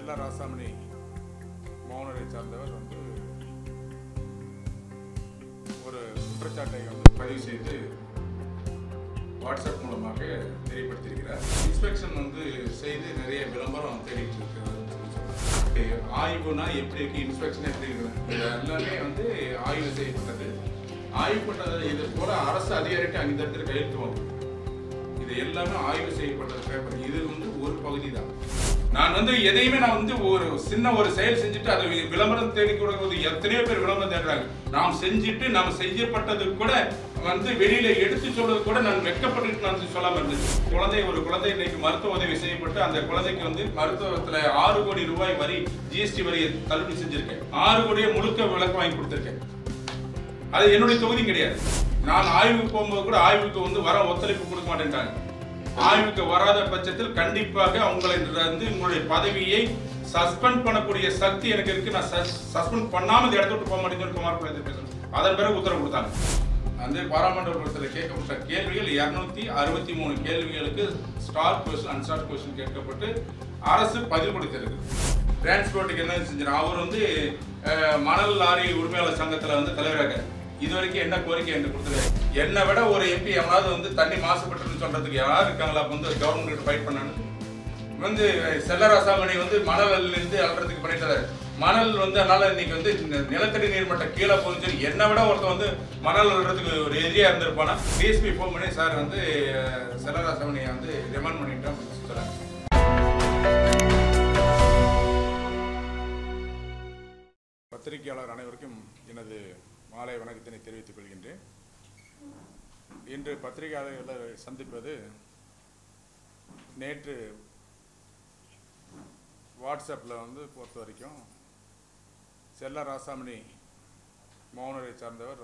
செல்ல ராசாமணி மௌனரை சார்ந்தவர் ஒரு குற்றச்சாட்டை பதிவு செய்து வாட்ஸ்அப் மூலமாக தெரியப்படுத்தியிருக்கிறார். இன்ஸ்பெக்ஷன் செய்து நிறைய விளம்பரம் தேடிட்டு இருக்கிறார். ஆய்வுனா எப்படி இருக்கு, இன்ஸ்பெக்ஷன் எப்படி இருக்கு, இது எல்லாமே ஆய்வு செய்யப்பட்டது. ஆய்வு பண்ணது இது போல அரசு அதிகாரிட்டு அங்கே இடத்துல கையெழுத்து வாங்க, இது எல்லாமே ஆய்வு செய்யப்பட்டது பேப்பர். இது ஒரு பகுதி தான். நான் எதையுமே ஒரு சின்ன ஒரு செயல் செஞ்சுட்டு அதை விளம்பரம் தேடி கொடுக்குறது எத்தனையோ பேர் விளம்பரம் தேடுறாங்க. நாம் செஞ்சுட்டு நாம் செய்யப்பட்டது கூட வெளியில எடுத்து சொல்றது கூட நான் வெட்கப்பட்டு நான் சொல்லாம இருந்தது. ஒரு குழந்தை இன்னைக்கு மருத்துவ உதவி செய்யப்பட்டு அந்த குழந்தைக்கு மருத்துவத்துல 6 கோடி ரூபாய் வரி ஜிஎஸ்டி வரியை தள்ளுபடி செஞ்சிருக்கேன். 6 கோடியை முழுக்க விளக்கு வாங்கி கொடுத்திருக்கேன். அது என்னுடைய தொகுதி கிடையாது. நான் ஆய்வுக்கு போகும்போது கூட ஆய்வுக்கு வர ஒத்துழைப்பு கொடுக்க மாட்டேன்றாங்க. ஆய்வுக்கு வராத பட்சத்தில் கண்டிப்பாக உங்களுடைய பதவியை சஸ்பெண்ட் பண்ணக்கூடிய சக்தி எனக்கு இருக்கு. நான் சஸ்பெண்ட் பண்ணாம இந்த இடத்த விட்டு போக மாட்டேன்னு குமார் பேசணும். அதன் பிறகு உத்தரவு கொடுத்தாங்க. பாராளுமன்றத்தில் கேட்கப்பட்ட கேள்விகள் 263 கேள்விகளுக்கு ஸ்டார் கொஸ்டின் அன்ஸ்டார் கொஸ்டின் கேட்கப்பட்டு அரசு பதில் கொடுத்திருக்கு. டிரான்ஸ்போர்ட்டுக்கு என்ன செஞ்சார், அவர் மணல் லாரி உரிமையாளர் சங்கத்தில் தலைவராக இதுவரைக்கும் என்ன கோரிக்கை என்று கொடுத்துருக்காரு. என்னை விட ஒரு எம்பி எவனாவது தண்ணி மாசுபட்டுன்னு சொல்றதுக்கு யார் இருக்காங்களா கவர்மெண்ட் கிட்ட ஃபைட் பண்ணான்னு செல்ல ராசாமணி மணல் இருந்து அல்றதுக்கு பண்ணிட்டு மணல் அதனால இன்னைக்கு நிலத்தடி நீர்மட்ட கீழே போகுது. என்னை விட ஒருத்தர் மணல் அல்றதுக்கு ஒரு எதிரியா இருந்திருப்பானா. டிஎஸ்பி ஃபோன் பண்ணி சார் செல்ல ராசாமணியை ரிமாண்ட் பண்ணிட்டோம் சொல்றாங்க. பத்திரிகையாளர் அனைவருக்கும் எனது மாலை வணக்கத்தினை தெரிவித்துக் கொள்கின்றேன். இன்று பத்திரிகையாளர்களை சந்திப்பது நேற்று வாட்ஸ்அப்பில் பொறுத்த வரைக்கும் செல்ல ராசாமணி மௌனரை சார்ந்தவர்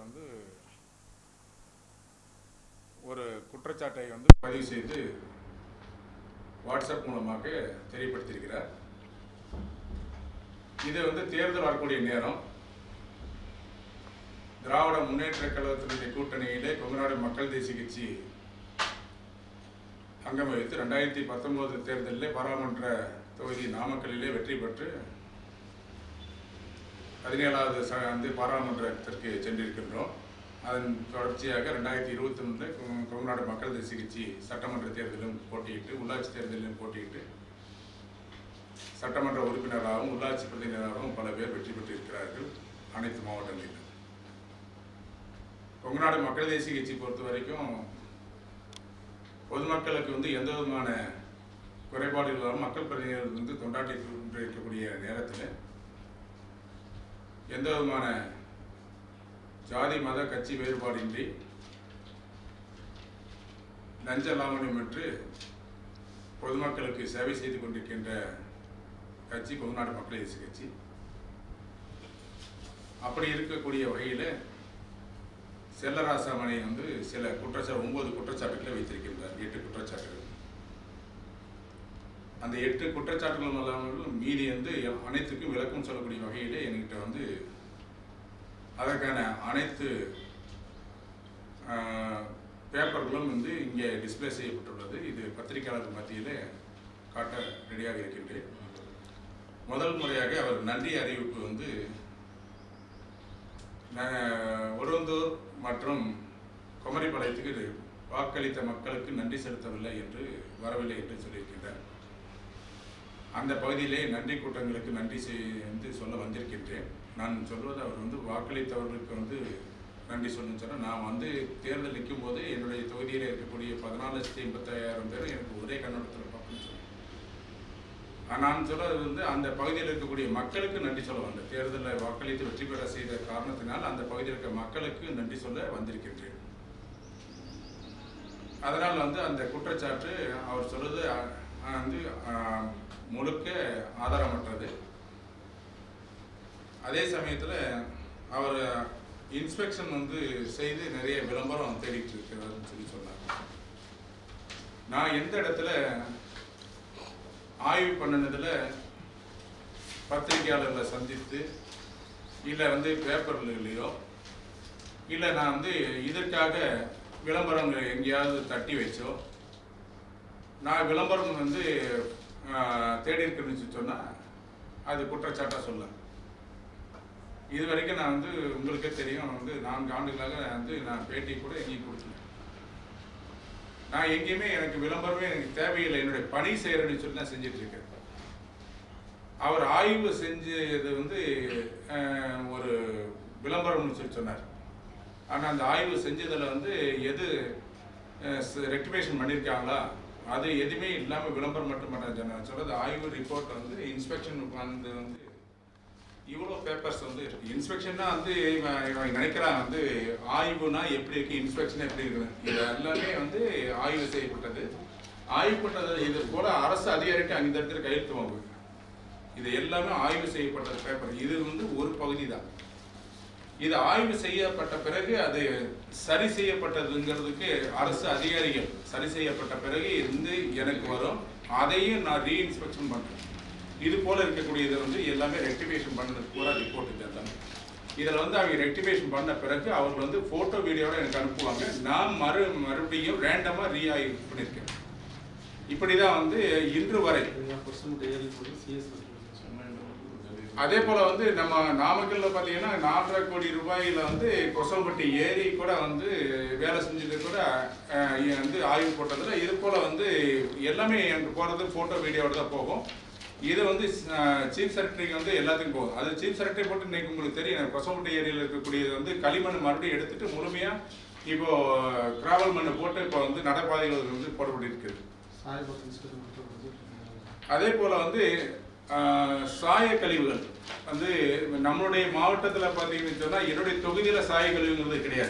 ஒரு குற்றச்சாட்டை பதிவு செய்து வாட்ஸ்அப் மூலமாக தெரியப்படுத்தியிருக்கிறார். இது தேர்தல் வரக்கூடிய நேரம். திராவிட முன்னேற்ற கழகத்தினுடைய கூட்டணியிலே கொங்குநாடு மக்கள் தேசிய கட்சி அங்கம் வகித்து 2019 தேர்தலில் பாராளுமன்ற தொகுதி நாமக்கல்லிலே வெற்றி பெற்று 17வது பாராளுமன்றத்திற்கு சென்றிருக்கின்றோம். அதன் தொடர்ச்சியாக 2021 கொங்குநாடு மக்கள் தேசிய கட்சி சட்டமன்ற தேர்தலிலும் போட்டியிட்டு உள்ளாட்சி தேர்தலிலும் போட்டியிட்டு சட்டமன்ற உறுப்பினராகவும் உள்ளாட்சி பிரதிநிதியாகவும் பல பேர் வெற்றி பெற்றிருக்கிறார்கள் அனைத்து மாவட்டங்களிலும். கொங்குநாடு மக்கள் தேசிய கட்சி பொறுத்த வரைக்கும் பொதுமக்களுக்கு எந்த விதமான குறைபாடு இல்லாமல் மக்கள் பிரதிநிதிகள் தொண்டாற்றி இருக்கக்கூடிய நேரத்தில் எந்த விதமான ஜாதி மத கட்சி வேறுபாடின்றி லஞ்ச லாவணியமற்று பொதுமக்களுக்கு சேவை செய்து கொண்டிருக்கின்ற கட்சி கொங்குநாடு மக்கள் தேசிய கட்சி. அப்படி இருக்கக்கூடிய வகையில் செல்ல ராசாமணி சில 9 குற்றச்சாட்டுகளை வைத்திருக்கின்றார். 8 குற்றச்சாட்டுகள். அந்த 8 குற்றச்சாட்டுகள் இல்லாமல் மீதி அனைத்துக்கும் விளக்கம் சொல்லக்கூடிய வகையிலே என்கிட்ட அதற்கான அனைத்து பேப்பர்களும் இங்கே டிஸ்பிளே செய்யப்பட்டுள்ளது. இது பத்திரிகையாளர்கள் மத்தியில் காட்ட ரெடியாக இருக்கின்றேன். முதல் முறையாக அவர் நன்றி அறிவிப்பு ஒருவந்தூர் மற்றும் குமரிப்பாளையத்துக்கு வாக்களித்த மக்களுக்கு நன்றி செலுத்தவில்லை என்று வரவில்லை என்று சொல்லியிருக்கின்றார். அந்த பகுதியிலே நன்றி கூட்டங்களுக்கு நன்றி சொல்ல வந்திருக்கின்றேன். நான் சொல்வது அவர் வாக்களித்தவர்களுக்கு நன்றி சொல்லணும்னு சொன்னால், நான் தேர்தல் நிற்கும் போது என்னுடைய தொகுதியில் இருக்கக்கூடிய 14,85,000 பேர் எனக்கு ஒரே கண்ணோட்டத்தில் பார்க்கணும்னு சொன்னேன். நான் சொல்றது அந்த பகுதியில் இருக்கக்கூடிய மக்களுக்கு நன்றி சொல்ல வந்தேன். தேர்தலில் வாக்களித்து வெற்றி பெற செய்த காரணத்தினால் அந்த பகுதியில் இருக்க மக்களுக்கு நன்றி சொல்ல வந்திருக்கின்றேன். அதனால் அந்த குற்றச்சாட்டு அவர் சொல்றது முழுக்க ஆதாரமற்றது. அதே சமயத்தில் அவர் இன்ஸ்பெக்ஷன் செய்து நிறைய விளம்பரம் தேடிட்டு இருக்கிறாருன்னு சொல்லி சொன்னாங்க. நான் எந்த இடத்துல ஆய்வு பண்ணினதில் பத்திரிகையாளர்களை சந்தித்து இல்லை பேப்பர்களையோ இல்லை நான் இதற்காக விளம்பரங்களை எங்கேயாவது தட்டி வச்சோ நான் விளம்பரம் தேடி இருக்கிறேன்னு சொன்னால் அது குற்றச்சாட்டாக சொல்ல. இது வரைக்கும் நான் வந்து உங்களுக்கே தெரியும், வந்து 4 ஆண்டுகளாக வந்து நான் பேட்டி கூட எங்கேயும் கொடுக்கல. நான் எங்கேயுமே எனக்கு விளம்பரமே எனக்கு தேவையில்லை, என்னுடைய பணி செய்கிறேன்னு சொல்லி நான் செஞ்சுட்டு இருக்கேன். அவர் ஆய்வு செஞ்சது வந்து ஒரு விளம்பரம்னு சொல்லி சொன்னார். ஆனால் அந்த ஆய்வு செஞ்சதில் வந்து எது ரெக்டிஃபிகேஷன் பண்ணியிருக்காங்களா அது எதுவுமே இல்லாமல் விளம்பரம் மட்டும் பண்ண சொல்கிறது. ஆய்வு ரிப்போர்ட் வந்து இன்ஸ்பெக்ஷன் வந்து இவ்வளோ பேப்பர்ஸ் வந்து இருக்குது. இன்ஸ்பெக்ஷன்னா வந்து இவன் நினைக்கிறான் வந்து ஆய்வுனா எப்படி இருக்குது, இன்ஸ்பெக்ஷன் எப்படி இருக்குது. இது எல்லாமே வந்து ஆய்வு செய்யப்பட்டது. ஆய்வு பண்ணது இது போல அரசு அதிகாரிக்கு அந்த இடத்துல கையெழுத்து வாங்க. இது எல்லாமே ஆய்வு செய்யப்பட்ட பேப்பர். இது வந்து ஒரு பகுதி தான். இது ஆய்வு செய்யப்பட்ட பிறகு அது சரி செய்யப்பட்டதுங்கிறதுக்கு அரசு அதிகாரிகள் சரி செய்யப்பட்ட பிறகு இருந்து எனக்கு வரும். அதையும் நான் ரீஇன்ஸ்பெக்ஷன் பண்ணுறேன். இது போல இருக்கக்கூடியது வந்து எல்லாமே ரெக்டிஃபிகேஷன் பண்ணது பூரா ரிப்போர்ட் எல்லாமே. இதில் வந்து அவங்க ரெக்டிஃபிகேஷன் பண்ண பிறகு அவங்க வந்து ஃபோட்டோ வீடியோட எனக்கு அனுப்புவாங்க. நான் மறுபடியும் ரேண்டமாக ரீஆய்வு பண்ணியிருக்கேன். இப்படி தான் வந்து இன்று வரை. அதே போல் வந்து நம்ம நாமக்கல்ல பார்த்தீங்கன்னா 4.5 கோடி ரூபாயில் வந்து கொசம்பட்டி ஏரி கூட வந்து வேலை செஞ்சது கூட வந்து ஆய்வு போட்டதில் இது போல் வந்து எல்லாமே எனக்கு போகிறது ஃபோட்டோ வீடியோட தான் போகும். இது வந்து சீஃப் செக்ரட்டரிக்கு வந்து எல்லாத்துக்கும் போகும். அது சீஃப் செக்ரட்டரி போட்டு இன்றைக்கி உங்களுக்கு தெரியும், கொசம்பட்டி ஏரியில் இருக்கக்கூடியது வந்து களிமண் மறுபடியும் எடுத்துகிட்டு முழுமையாக இப்போது கிராவல் மண்ணை போட்டு இப்போ வந்து நடைபாதைகள் வந்து போடப்பட்டிருக்குது. அதே போல் வந்து சாய கழிவுகள் வந்து நம்மளுடைய மாவட்டத்தில் பார்த்தீங்கன்னு சொன்னால் என்னுடைய தொகுதியில் சாய கழிவுங்கிறது கிடையாது.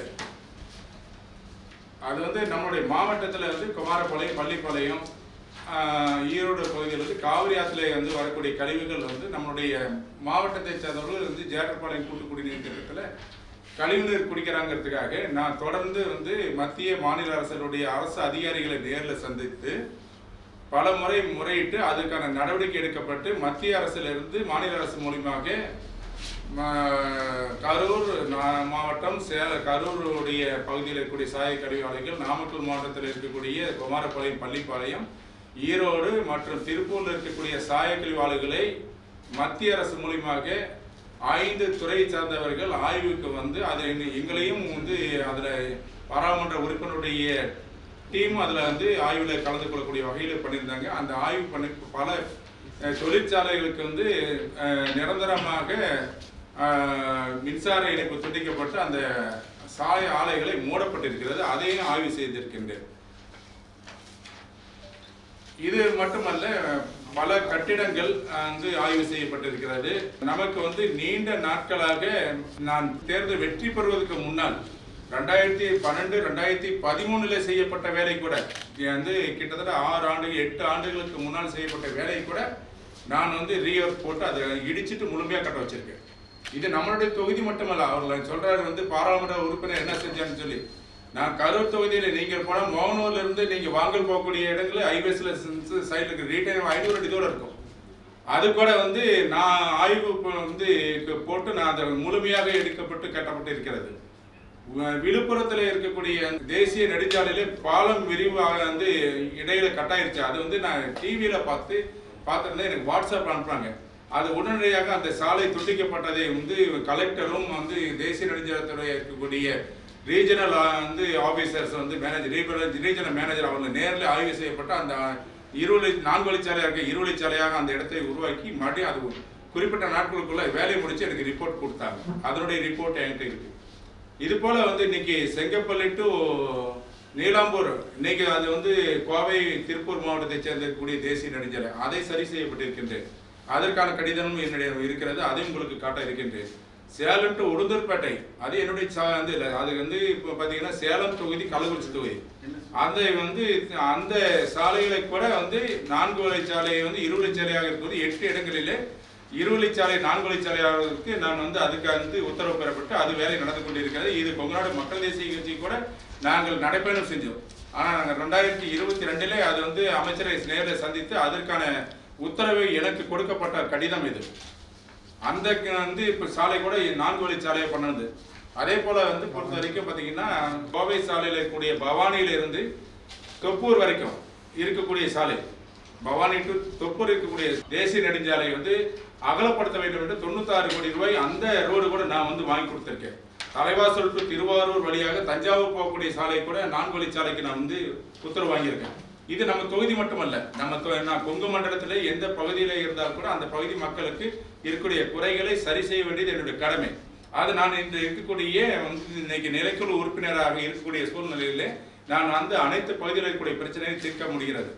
அது வந்து நம்மளுடைய மாவட்டத்தில் வந்து குமாரபாளையம், பள்ளிப்பாளையம், ஈரோடு பகுதியில் வந்து காவிரி ஆற்றில் வந்து வரக்கூடிய கழிவுகள் வந்து நம்மளுடைய மாவட்டத்தை சேர்ந்தவர்கள் வந்து ஜேட்டர்பாளையம் கூட்டு குடிநீர் திட்டத்தில் கழிவுநீர் குடிக்கிறாங்கிறதுக்காக நான் தொடர்ந்து வந்து மத்திய மாநில அரசு அதிகாரிகளை நேரில் சந்தித்து பல முறை முறையிட்டு அதுக்கான நடவடிக்கை எடுக்கப்பட்டு மத்திய அரசிலிருந்து மாநில அரசு மூலியமாக கரூர் மாவட்டம் கரூருடைய பகுதியில் இருக்கக்கூடிய சாய கழிவு ஆலைகள், நாமக்கல் மாவட்டத்தில் இருக்கக்கூடிய குமாரபாளையம், பள்ளிப்பாளையம், ஈரோடு மற்றும் திருப்பூரில் இருக்கக்கூடிய சாய கழிவு ஆலைகளை மத்திய அரசு மூலியமாக 5 துறை சார்ந்தவர்கள் ஆய்வுக்கு வந்து அது எங்களையும் வந்து அதில் பாராளுமன்ற உறுப்பினருடைய டீம் அதில் வந்து ஆய்வில் கலந்து கொள்ளக்கூடிய வகையில் பண்ணியிருந்தாங்க. அந்த ஆய்வு பண்ணி பல தொழிற்சாலைகளுக்கு வந்து நிரந்தரமாக மின்சார இணைப்பு துண்டிக்கப்பட்டு அந்த சாய ஆலைகளை மூடப்பட்டிருக்கிறது. அதையும் ஆய்வு செய்திருக்கின்றேன். இது மட்டுமல்ல, பல கட்டிடங்கள் வந்து ஆய்வு செய்யப்பட்டிருக்கிறது. நமக்கு வந்து நீண்ட நாட்களாக நான் தேர்தல் வெற்றி பெறுவதற்கு முன்னால் 2012, 2013 செய்யப்பட்ட வேலை கூட வந்து கிட்டத்தட்ட 6 ஆண்டுகள் 8 ஆண்டுகளுக்கு முன்னால் செய்யப்பட்ட வேலை கூட நான் வந்து ரீஒர்க் போட்டு அதை இடிச்சிட்டு முழுமையாக கட்ட வச்சிருக்கேன். இது நம்மளுடைய தொகுதி மட்டுமல்ல. அவர்கள் சொல்றாரு வந்து பாராளுமன்ற உறுப்பினர் என்ன செஞ்சான்னு சொல்லி. நான் கரூர் தொகுதியில் நீங்கள் போனால் மோகனூர்ல இருந்து நீங்கள் வாங்கல் போகக்கூடிய இடங்களில் ஹைவேஸ்ல சைடில் இருக்க ரீட்டைல் 500 அடி தூரம் இருக்கும். அது கூட வந்து நான் ஆய்வு வந்து போட்டு நான் அதை முழுமையாக எடுக்கப்பட்டு கட்டப்பட்டு இருக்கிறது. விழுப்புரத்தில் இருக்கக்கூடிய தேசிய நெடுஞ்சாலையில பாலம் விரிவாக வந்து இடையில கட்டாயிருச்சு. அது வந்து நான் டிவியில பார்த்துருந்தேன். எனக்கு வாட்ஸ்அப் அனுப்புறாங்க. அது உடனடியாக அந்த சாலை துண்டிக்கப்பட்டதை வந்து கலெக்டரும் வந்து தேசிய நெடுஞ்சாலைத்துறை இருக்கக்கூடிய ரீஜனல் வந்து ஆபீசர்ஸ் வந்து ரீஜனல் மேனேஜர் அவங்க நேரில் ஆய்வு செய்யப்பட்டு அந்த 4 வழிச்சாலையாக இருக்க 2 வழிச்சாலையாக அந்த இடத்தை உருவாக்கி மறுபடியும் அது குறிப்பிட்ட நாட்களுக்குள்ள வேலையை முடிச்சு எனக்கு ரிப்போர்ட் கொடுத்தாங்க. அதனுடைய ரிப்போர்ட் என்கிட்ட இருக்கு. இது போல வந்து இன்னைக்கு செங்கப்பள்ளி டு நீலாம்பூர், இன்னைக்கு அது வந்து கோவை திருப்பூர் மாவட்டத்தை சேர்ந்தக்கூடிய தேசிய நெடுஞ்சாலை அதை சரி செய்யப்பட்டிருக்கின்றேன். அதற்கான கடிதமும் என்னுடைய இருக்கிறது. அதையும் உங்களுக்கு காட்ட இருக்கின்றேன். சேலம் டு உளுந்தூர்பேட்டை அது என்னுடைய வந்து இல்லை. அது வந்து இப்போ பார்த்தீங்கன்னா சேலம் தொகுதி, கள்ளக்குறிச்சி தொகுதி அந்த வந்து அந்த சாலைகளை கூட வந்து 4 வழிச்சாலை வந்து 2 வழிச்சாலையாக இருக்கிறது. 8 இடங்களிலே 2 வழிச்சாலை 4 வழிச்சாலையாவதற்கு நான் வந்து அதுக்கு வந்து உத்தரவு பெறப்பட்டு அது வேலை நடந்து கொண்டிருக்கிறது. இது கொங்குநாடு மக்கள் தேசிய கட்சி கூட நாங்கள் நடைபயணம் செஞ்சோம். ஆனால் நாங்கள் 2022 அது வந்து அமைச்சரை நேரில் சந்தித்து அதற்கான உத்தரவு எனக்கு கொடுக்கப்பட்ட கடிதம் இது. அந்த வந்து இப்போ சாலை கூட 4 வழிச்சாலையை பண்ணது. அதே போல வந்து பொறுத்த வரைக்கும் பார்த்தீங்கன்னா கோவை சாலையில் இருக்கக்கூடிய பவானியிலிருந்து தொப்பூர் வரைக்கும் இருக்கக்கூடிய சாலை பவானி டு தொப்பூர் இருக்கக்கூடிய தேசிய நெடுஞ்சாலை வந்து அகலப்படுத்த வேண்டும் என்று 96 கோடி ரூபாய் அந்த ரோடு கூட நான் வந்து வாங்கி கொடுத்துருக்கேன். தலைவாசல் டு திருவாரூர் வழியாக தஞ்சாவூர் போகக்கூடிய சாலை கூட 4 வழிச்சாலைக்கு நான் வந்து உத்தரவு வாங்கியிருக்கேன். இது நம்ம தொகுதி மட்டுமல்ல, நான் கொங்கு மண்டலத்தில் எந்த பகுதியில் இருந்தால் கூட அந்த பகுதி மக்களுக்கு இருக்கக்கூடிய குறைகளை சரி செய்ய வேண்டியது என்னுடைய கடமை. அது நான் இன்று இருக்கக்கூடிய இன்னைக்கு நிலைக்குழு உறுப்பினராக இருக்கக்கூடிய சூழ்நிலையிலே நான் வந்து அனைத்து பகுதியில் இருக்கக்கூடிய பிரச்சனையை தீர்க்க முடிகிறது.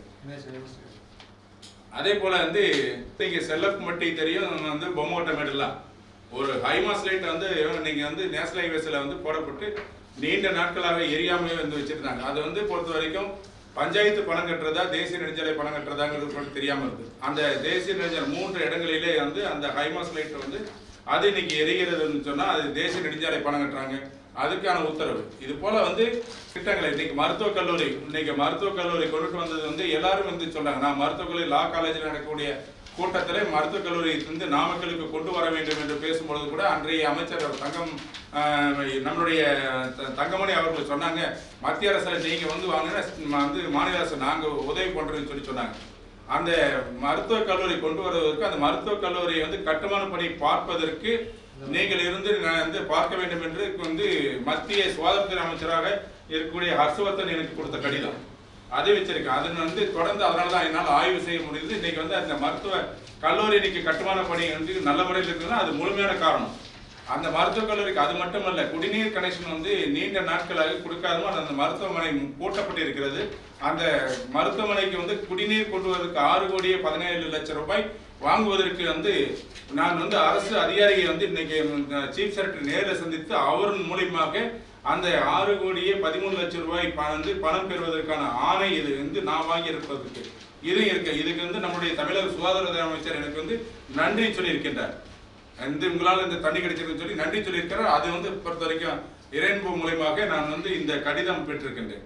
அதே போல வந்து இங்கே செல்லப்பட்டி தெரியும், வந்து பொம்மோட்ட மேடெல்லாம் ஒரு ஹைமாஸ் லைட் வந்து இன்னைக்கு வந்து நேஷனல் ஹைவேஸில் வந்து போடப்பட்டு நீண்ட நாட்களாக எரியாமே வந்து வச்சிருந்தாங்க. அது வந்து பொறுத்த வரைக்கும் பஞ்சாயத்து பணம் கட்டுறதா தேசிய நெடுஞ்சாலை பணம் கட்டுறதாங்கிறது தெரியாமல் இருக்குது. அந்த தேசிய நெடுஞ்சாலை 3 இடங்களிலே வந்து அந்த ஹைமாஸ் லைட் வந்து அது இன்னைக்கு எரிகிறதுன்னு சொன்னால் அது தேசிய நெடுஞ்சாலை பணம் கட்டுறாங்க, அதுக்கான உத்தரவு. இது போல வந்து திட்டங்களை இன்னைக்கு மருத்துவக் கல்லூரி கொண்டுட்டு வந்தது வந்து எல்லாரும் வந்து சொல்றாங்க. நான் மருத்துவக் கல்லூரி லா காலேஜில் நடக்கக்கூடிய கூட்டத்தில் மருத்துவக் கல்லூரி வந்து நாமக்கலுக்கு கொண்டு வர வேண்டும் என்று பேசும்பொழுது கூட அன்றைய அமைச்சர் நம்மளுடைய தங்கமணி அவர்கள் சொன்னாங்க, மத்திய அரசில் நீங்க வந்து வாங்கினா வந்து மாநில அரசு நாங்கள் உதவி பண்றோம்னு சொன்னாங்க. அந்த மருத்துவக் கல்லூரி கொண்டு வருவதற்கு அந்த மருத்துவக் கல்லூரியை வந்து கட்டுமான பணி பார்ப்பதற்கு நீங்கள் இருந்து வந்து பார்க்க வேண்டும் என்று வந்து மத்திய சுகாதாரத்துறை அமைச்சராக இருக்கக்கூடிய ஹர்ஷவர்தன் எனக்கு கொடுத்த கடிதம் அதை வச்சிருக்கேன். அது வந்து தொடர்ந்து அதனால தான் என்னால் ஆய்வு செய்ய முடியுது. இன்னைக்கு வந்து அந்த மருத்துவ கல்லூரி இன்னைக்கு கட்டுமான பணி வந்து நல்ல முறையில் இருக்குதுன்னா அது முழுமையான காரணம். அந்த மருத்துவக் கல்லூரிக்கு அது மட்டுமல்ல, குடிநீர் கனெக்ஷன் வந்து நீண்ட நாட்களாக கொடுக்காதமோ அந்த மருத்துவமனை பூட்டப்பட்டு இருக்கிறது. அந்த மருத்துவமனைக்கு வந்து குடிநீர் கொண்டு வருவதற்கு 6,17 லட்சம் ரூபாய் வாங்குவதற்கு வந்து நான் வந்து அரசு அதிகாரியை வந்து இன்னைக்கு சீஃப் செக்ரட்டரி நேரில் சந்தித்து அவரின் மூலியமாக அந்த 6,13 லட்சம் ரூபாய் வந்து பணம் பெறுவதற்கான ஆணை இது வந்து நான் வாங்கி இருப்பதற்கு இது இருக்கு. இதுக்கு வந்து நம்முடைய தமிழக சுகாதாரத்துறை அமைச்சர் எனக்கு வந்து நன்றி சொல்லியிருக்கின்றார். உங்களால் இந்த தண்ணி கிடைச்சிருக்குன்னு சொல்லி நன்றி சொல்லியிருக்கிறார். அது வந்து பொறுத்த வரைக்கும் இறைன்பு மூலமாக நான் வந்து இந்த கடிதம் பெற்றிருக்கின்றேன்.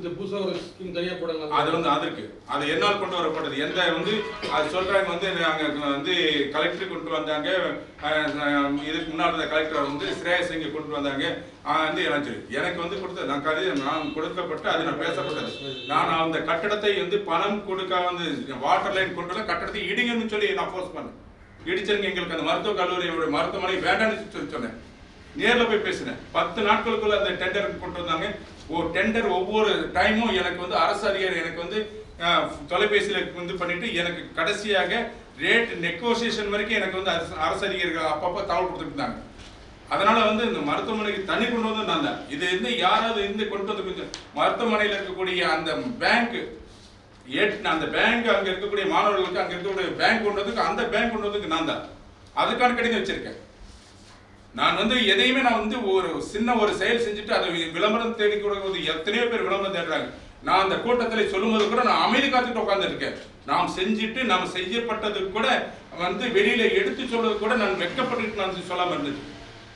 அது வந்து அதற்கு அது என்னால் கொண்டு வரப்பட்டது. எந்த வந்து அது சொல்றாங்க வந்து நாங்கள் வந்து கலெக்டர் கொண்டு வந்தாங்க, இதுக்கு முன்னாடி இருந்த கலெக்டர் வந்து ஸ்ரேயஸ் இங்கே கொண்டு வந்தாங்க வந்து எனக்கு வந்து கொடுத்த நான் கடிதம் நான் கொடுக்கப்பட்டு அது நான் பேசப்பட்டது. நான் அந்த கட்டடத்தை வந்து பணம் கொடுக்க வந்து வாட்டர் லைன் கொண்டு வந்து கட்டடத்தை இடிங்கன்னு சொல்லி நான் போஸ்ட் பண்ணேன். இடிச்சிருங்க, எங்களுக்கு அந்த மருத்துவக் கல்லூரியோட மருத்துவமனை வேண்டாம்னு சொல்லி சொன்னேன். நேரில் போய் பேசினேன். 10 நாட்களுக்குள்ள அந்த டெண்டர் கொண்டு வந்தாங்க. ஒரு டெண்டர் ஒவ்வொரு டைமும் எனக்கு வந்து அரசு அதிகாரி எனக்கு வந்து தொலைபேசியில் வந்து பண்ணிட்டு எனக்கு கடைசியாக ரேட் நெகோசியேஷன் வரைக்கும் எனக்கு வந்து அரசு அதிகாரிகள் அப்பப்போ தகவல் கொடுத்துருந்தாங்க. அதனால வந்து இந்த மருத்துவமனைக்கு தண்ணி கொண்டு வந்து நான் தான் இது வந்து யாராவது இருந்து கொண்டு வந்து கொஞ்சம் மருத்துவமனையில் இருக்கக்கூடிய அந்த பேங்க் அந்த பேங்க் அங்கே இருக்கக்கூடிய மாணவர்களுக்கு அங்கே இருக்கக்கூடிய பேங்க் கொண்டு வந்து அந்த பேங்க் கொண்டு வந்து நான் தான் அதுக்கான கடிதம் வச்சிருக்கேன். நான் வந்து எதையுமே நான் வந்து ஒரு சின்ன ஒரு செயல் செஞ்சுட்டு அதை விளம்பரம் தேடி கொடுக்குறது எத்தனையோ பேர் விளம்பரம் தேடுறாங்க. நான் அந்த கூட்டத்தில் சொல்லும்போது கூட நான் அமைதி காத்துட்டு உட்காந்துருக்கேன். நாம் செஞ்சுட்டு நாம் செய்யப்பட்டது கூட வந்து வெளியில எடுத்து சொல்றது கூட நான் வெட்கப்பட்டு நான் சொல்லாம இருந்துச்சு.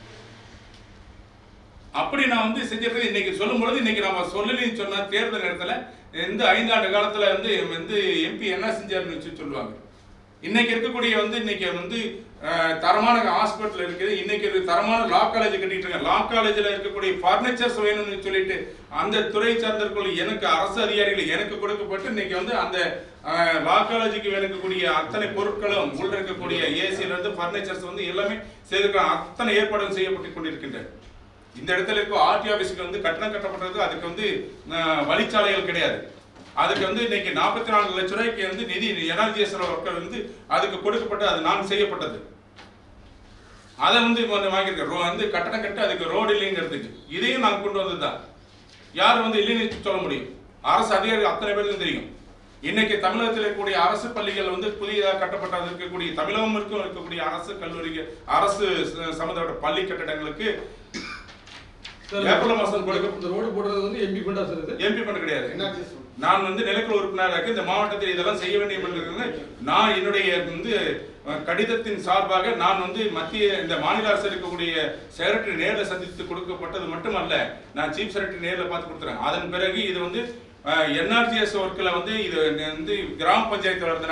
அப்படி நான் வந்து செஞ்சிருக்கிறது இன்னைக்கு சொல்லும் பொழுது இன்னைக்கு நம்ம சொல்லலன்னு சொன்னா தேர்தல் நேரத்தில் இந்த 5 ஆண்டு காலத்துல வந்து எம்பி என்ன செஞ்சாருன்னு சொல்லுவாங்க. இன்னைக்கு இருக்கக்கூடிய வந்து இன்னைக்கு வந்து தரமான ஹாஸ்பிட்டல் இருக்குது. இன்னைக்கு தரமான லா காலேஜ் கட்டிட்டு இருக்காங்க. லா காலேஜில் இருக்கக்கூடிய பர்னிச்சர்ஸ் வேணும்னு சொல்லிட்டு அந்த துறை சார்ந்தவர்கள் எனக்கு அரசு அதிகாரிகள் எனக்கு கொடுக்கப்பட்டு இன்னைக்கு வந்து அந்த லா காலேஜுக்கு இருக்கக்கூடிய அத்தனை பொருட்களும் உள்ள இருக்கக்கூடிய ஏசியில இருந்து பர்னிச்சர்ஸ் வந்து எல்லாமே செய்திருக்காங்க. அத்தனை ஏற்பாடுகள் செய்யப்பட்டு கொண்டிருக்கின்றன. இந்த இடத்துல இருக்க ஆர்டி ஆபீஸுக்கு வந்து கட்டணம் கட்டப்பட்டது. அதுக்கு வந்து வழிச்சாலைகள் கிடையாது. அதுக்கு வந்து இன்னைக்கு 44 லட்சம் ரூபாய்க்கு வந்து நிதி NRGS ஒர்க்கர் வந்து அதுக்கு கொடுக்கப்பட்டு அது நான் செய்யப்பட்டது. அதை வந்து வாங்கியிருக்கேன். வந்து கட்டணம் கட்டு அதுக்கு ரோடு இல்லைங்கிறதுக்கு இதையும் நான் கொண்டு வந்ததுதான். யார் வந்து இல்லைன்னு சொல்ல முடியும்? அரசு அதிகாரிகள் அத்தனை பேருக்கும் தெரியும். இன்னைக்கு தமிழகத்தில் இருக்கக்கூடிய அரசு பள்ளிகள் வந்து புதிதாக கட்டப்பட்டது இருக்கக்கூடிய தமிழகம் இருக்கக்கூடிய அரசு கல்லூரிக்கு அரசு சம்பந்தப்பட்ட பள்ளி கட்டடங்களுக்கு ஏப்ரல் மாதம் கொடுக்க ரோடு போடுறது வந்து எம்பி ஃபண்டா சார். எம்பி ஃபண்ட் கிடையாது. நான் வந்து நிலைக்குழு உறுப்பினராக இந்த மாவட்டத்தில் இதெல்லாம் செய்ய வேண்டிய நான் என்னுடைய வந்து கடிதத்தின் சார்பாக நான் வந்து மத்திய இந்த மாநில அரசு இருக்கக்கூடிய செக்ரட்டரி நேரில் சந்தித்து கொடுக்கப்பட்டது மட்டுமல்ல, நான் சீஃப் செக்ரட்டரி நேரில் பார்த்து கொடுத்துறேன். அதன் பிறகு இது வந்து NRGS ஒர்க்கில் வந்து இது வந்து கிராம பஞ்சாயத்து வர்றதுனால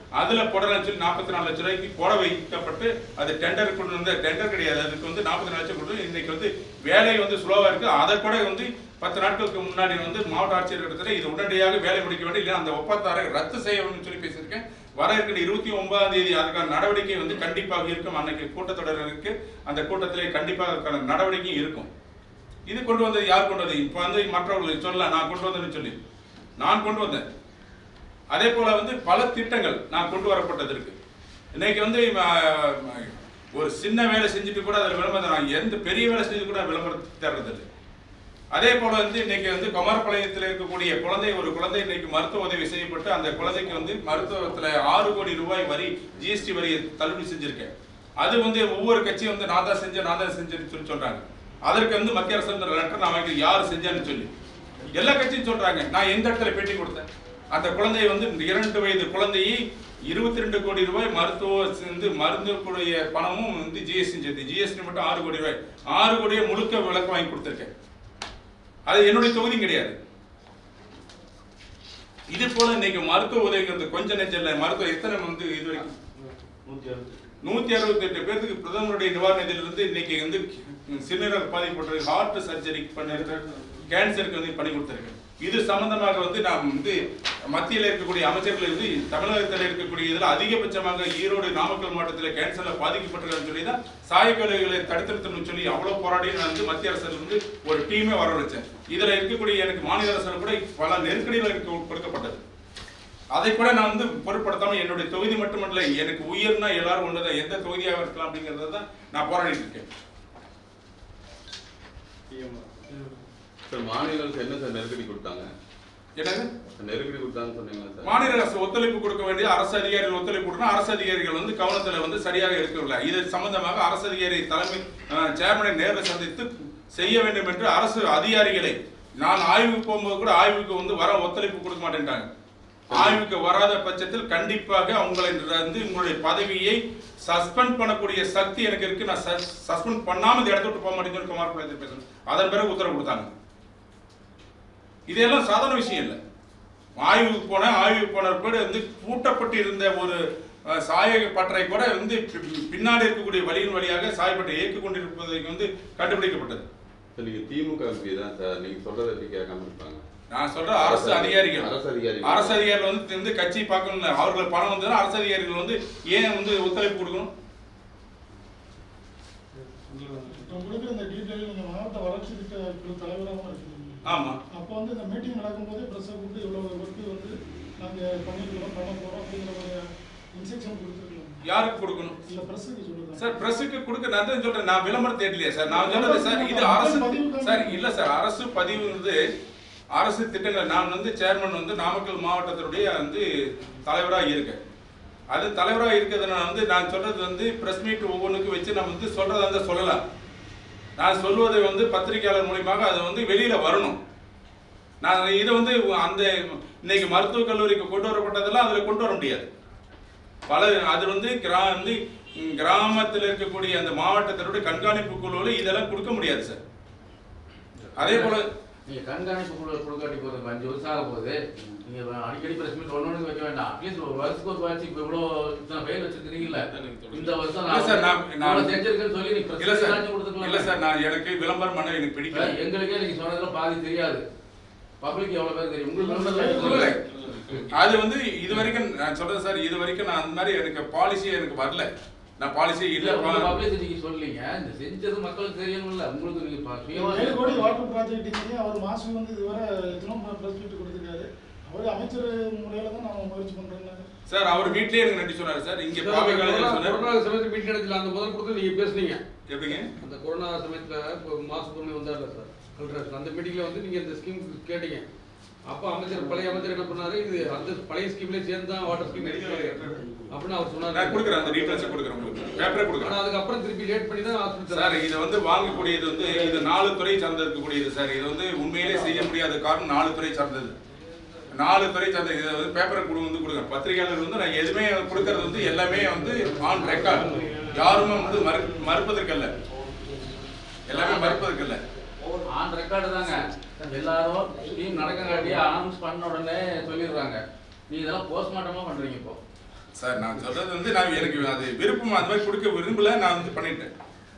அதுல போடலாம்னு சொல்லி 44 லட்சம் ரூபாய்க்கு போட வைக்கப்பட்டு அது டெண்டர் கொண்டு வந்த டெண்டர் கிடையாது. அதுக்கு வந்து 44 லட்சம் கொண்டு இன்னைக்கு வந்து வேலை வந்து ஸ்லோவா இருக்கு. அதை கூட வந்து 10 நாட்களுக்கு முன்னாடி வந்து மாவட்ட ஆட்சியர் இடத்துல இது உடனடியாக வேலை முடிக்க வேண்டும், இல்லை அந்த ஒப்பந்தத்தை ரத்து செய்ய வேண்டும் சொல்லி பேசியிருக்கேன். வர இருக்கிற 29ஆம் தேதி அதுக்கான நடவடிக்கை வந்து கண்டிப்பாக இருக்கும். அன்னைக்கு கூட்டத்தொடர் இருக்கு, அந்த கூட்டத்திலே கண்டிப்பாக அதுக்கான நடவடிக்கை இருக்கும். இது கொண்டு வந்தது யார் கொண்டு வந்தது? இப்போ வந்து மற்றவர்களுக்கு சொல்லலாம் நான் கொண்டு வந்தேன்னு சொல்லி. நான் கொண்டு வந்தேன். அதே போல வந்து பல திட்டங்கள் நான் கொண்டு வரப்பட்டது இருக்கு. இன்னைக்கு வந்து ஒரு சின்ன வேலை செஞ்சுட்டு கூட அதில் விளம்பரம், நான் எந்த பெரிய வேலை செஞ்சு கூட விளம்பரம் தர்றதில்லை. அதே போல வந்து இன்னைக்கு வந்து குமாரபாளையத்தில் இருக்கக்கூடிய ஒரு குழந்தை இன்னைக்கு மருத்துவ உதவி செய்யப்பட்டு அந்த குழந்தைக்கு வந்து மருத்துவத்தில் 6 கோடி ரூபாய் வரி ஜிஎஸ்டி வரியை தள்ளுபடி செஞ்சிருக்கேன். அது வந்து ஒவ்வொரு கட்சியும் வந்து நான் தான் செஞ்சேன்னு சொல்லி சொல்றாங்க. அதற்கு வந்து மத்திய அரசு லெட்டர் நான் வாங்கி யார் செஞ்சான்னு சொல்லி எல்லா கட்சியும் சொல்றாங்க. நான் எந்த இடத்துல பேட்டி கொடுத்தேன்? அந்த குழந்தையை வந்து 2 வயது குழந்தையை 22 கோடி ரூபாய் மருந்துக்குடைய பணமும் வந்து ஜிஎஸ்டி மட்டும் 6 கோடி ரூபாய் 6 கோடியை முழுக்க விளக்கு வாங்கி கொடுத்திருக்கேன். அது என்னுடைய தொகுதி கிடையாது. இது போல இன்னைக்கு மருத்துவ உதவிங்கிறது கொஞ்சம் நெஞ்சம் இல்லை. மருத்துவ எத்தனை வந்து இது வரைக்கும் 168 பேருக்கு பிரதமருடைய நிவாரண நிதியிலிருந்து இன்னைக்கு வந்து சிறுநீரக பாதிக்கப்பட்ட ஹார்ட் சர்ஜரி கேன்சருக்கு வந்து பண்ணி கொடுத்திருக்கேன். இது சம்பந்தமாக வந்து நாம் வந்து மத்தியில் இருக்கக்கூடிய அமைச்சர்கள் இருந்து தமிழகத்தில் இருக்கக்கூடிய இதில் அதிகபட்சமாக ஈரோடு நாமக்கல் மாவட்டத்தில் கேன்சரில் பாதிக்கப்பட்டிருக்கான்னு சொல்லி தான் சாயக்கொலைகளை தடுத்திருத்தணும்னு சொல்லி அவ்வளோ போராடி நான் வந்து மத்திய அரசு வந்து ஒரு டீமே வரவழைச்சேன். இதில் இருக்கக்கூடிய எனக்கு மாநில அரசு கூட பல நெருக்கடிகள் கொடுக்கப்பட்டது. அதை கூட நான் வந்து பொருட்படுத்தாமல் என்னுடைய தொகுதி மட்டுமல்ல, எனக்கு உயர்னா எல்லாரும் ஒன்றுதான், எந்த தொகுதியாக இருக்கலாம் அப்படிங்கிறத தான் நான் போராடிட்டு இருக்கேன். மாநில அரசு என்ன சார் நெருக்கடி கொடுத்தாங்க? என்னது நெருக்கடி கொடுத்தாங்கன்னு சொன்னீங்களா சார்? மாநில அரசு ஒத்துழைப்பு கொடுக்க வேண்டிய அரசு அதிகாரிகள் ஒத்துழைப்பு கொடுக்கணும். அரசு அதிகாரிகள் வந்து கவனத்தில் வந்து சரியாக இருக்கவில்லை. இது சம்பந்தமாக அரசு அதிகாரி தலைமை சேர்மனை நேரில் சந்தித்து செய்ய வேண்டும் என்று அரசு அதிகாரிகளை நான் ஆய்வுக்கு போகும்போது கூட ஆய்வுக்கு வந்து வர ஒத்துழைப்பு கொடுக்க மாட்டேன்ட்டாங்க. ஆய்வுக்கு வராத பட்சத்தில் கண்டிப்பாக அவங்களை வந்து உங்களுடைய பதவியை சஸ்பெண்ட் பண்ணக்கூடிய சக்தி எனக்கு இருக்கு, நான் சஸ்பெண்ட் பண்ணாம இந்த இடத்த விட்டு போக மாட்டேன்னு சொல்லி குமாரபாளையத்தில் பேசணும். அதன் பிறகு உத்தரவு கொடுத்தாங்க. இதெல்லாம் சாதாரண விஷயம் இல்லை. ஆய்வுக்கு போன கூட வந்து பூட்டப்பட்டு இருந்த ஒரு சாய பட்டறை கூட வந்து பின்னாடி இருக்கக்கூடிய வழியின் வழியாக சாயப்பட்டை இயக்கிக் கொண்டிருப்பதற்கு வந்து கண்டுபிடிக்கப்பட்டது. நீங்க திமுக தான் சார், நீங்க சொல்றதை எப்படி கேட்காம இருப்பாங்க? நான் சொல்ற அரசு அதிகாரிகள் வந்து கட்சி பார்க்கணும். அவர்கள் பணம் வந்ததுன்னா அரசு அதிகாரிகள் வந்து ஏன் வந்து ஒத்துழைப்பு கொடுக்கணும்? ஆமா, அப்போ வந்து இந்த மீட்டிங் நடக்கும்போது பிரஸ் கூப்பிட்டு இவ்வளவு ஒர்க்கு வந்து நாங்க பண்ணிக்கிறோம் பண்ண போறோம் அப்படிங்கிற ஒரு இன்ஸ்ட்ரக்ஷன் கொடுத்துருக்கோம். யாருக்கு கொடுக்கணும்? இல்ல பிரஸ்ஸுக்கு சொல்லுங்க சார். பிரஸ்ஸுக்கு கொடுக்க நான் தான் சொல்றேன். நான் விளம்பரம் தேடலையே சார். நான் சொல்றது சார் இது அரசு சார் இல்ல சார். அரசு பதிவு வந்து அரசு திட்டங்கள். நான் வந்து சேர்மன் வந்து நாமக்கல் மாவட்டத்தினுடைய வந்து தலைவராக இருக்கேன். அது தலைவராக இருக்கிறதுனால வந்து நான் சொல்றது வந்து பிரஸ் மீட் ஒவ்வொன்றுக்கு வச்சு நம்ம வந்து சொல்றதா இருந்தால் சொல்லலாம். நான் சொல்வதை வந்து பத்திரிகையாளர் மூலியமாக அது வந்து வெளியில வரணும். நான் இதை வந்து அந்த இன்னைக்கு மருத்துவக் கல்லூரிக்கு கொண்டு வரப்பட்டதெல்லாம் அதில் கொண்டு வர முடியாது. அது வந்து கிராமத்தில் இருக்கக்கூடிய அந்த மாவட்டத்தினுடைய கண்காணிப்பு குழுவில் இதெல்லாம் கொடுக்க முடியாது சார். அதே போல நீங்க கண்காணிப்பு குழு கொடுக்காட்டி போகுது 5 வருஷம் ஆக போகுது. நீங்க அடிக்கடி பிரஸ் மீட் ஒண்ணு வைக்க வேண்டாம். அட்லீஸ்ட் ஒரு வருஷத்துக்கு ஒரு வாட்சி இப்போ இவ்வளோ இத்தனை ஃபைல் வச்சிருக்கீங்கல்ல, இந்த வருஷம் நான் செஞ்சிருக்கேன்னு சொல்லி நீங்க பிரஸ் மீட் கொடுத்துக்கலாம். இல்ல சார், நான் எனக்கு விளம்பரம் பண்ண எனக்கு பிடிக்கல. எங்களுக்கே நீங்க சொன்னதுல பாதி தெரியாது. பப்ளிக் எவ்வளவு பேர் தெரியும் உங்களுக்கு? அது வந்து இது வரைக்கும் நான் சொல்றேன் சார், இது வரைக்கும் நான் அந்த மாதிரி எனக்கு பாலிசியே எனக்கு வரல. நான் பாலிசி இல்ல பப்ளிசிட்டிக்கு சொல்லீங்க. இந்த செஞ்சது மக்களுக்கு தெரியணும்ல. உங்களுக்கு நீங்க 7 கோடி வாட்டர் ப்ராஜெக்ட்டுக்கு அவர் மாசம் வந்து இதுவரை எத்தனை பிரஸ் மீட் கொடுத்துருக்காரு. அவர் அமைச்சர் முறையில தான் நாம முயற்சி பண்றோம் சார். அவர் வீட்லயே எனக்கு நன்றி சொன்னாரு சார். இங்க பாபி காலேஜ்ல சொன்னாரு. கொரோனா சமயத்துல மீட் நடக்கல, அந்த முதல் கொடுத்து நீங்க பேசுனீங்க. எப்படிங்க? அந்த கொரோனா சமயத்துல மாசத்துக்கு வந்தார்ல சார் கலெக்டர், அந்த மீட்டிங்ல வந்து நீங்க இந்த ஸ்கீம் கேட்டீங்க. அப்ப அமைச்சர் பழைய அமைச்சர் என்ன பண்ணாரு, இது அந்த பழைய ஸ்கீம்ல சேர்ந்து தான் வாட்டர் ஸ்கீம் எடுக்காரு அப்படின்னு அவர் சொன்னாரு. நான் கொடுக்குறேன், அந்த டீடைல்ஸ் கொடுக்குறேன் உங்களுக்கு, பேப்பரே கொடுக்குறேன். ஆனா அதுக்கு அப்புறம் திருப்பி லேட் பண்ணி தான் ஹாஸ்பிடல் சார். இது வந்து வாங்கக்கூடியது வந்து இது 4 துறை சார்ந்து இருக்கக்கூடியது சார். இது வந்து உண்மையிலே செய்ய முடியாத காரணம் 4 துறை சார்ந்தது. 4 துறை சார்ந்த இதை வந்து பேப்பரை கொடுங்க. பத்திரிகையாளர் வந்து நான் எதுவுமே கொடுக்கறது வந்து எல்லாமே வந்து ஆன் ரெக்கார்ட். யாருமே வந்து மறுப்பதற்கல்ல, எல்லாமே மறுப்பதற்கல்ல, ஆன் ரெக்கார்டு தாங்க. எல்லாரும் ஸ்கீம் நடக்கங்காட்டி அனௌன்ஸ் பண்ண உடனே சொல்லிடுறாங்க. நீ இதெல்லாம் போஸ்ட்மார்ட்டமா பண்றீங்க இப்போ சார் நான் சொல்றது வந்து நான் எனக்கு அது விருப்பம் அந்த மாதிரி கொடுக்க விரும்பல, நான் வந்து பண்ணிட்டேன்.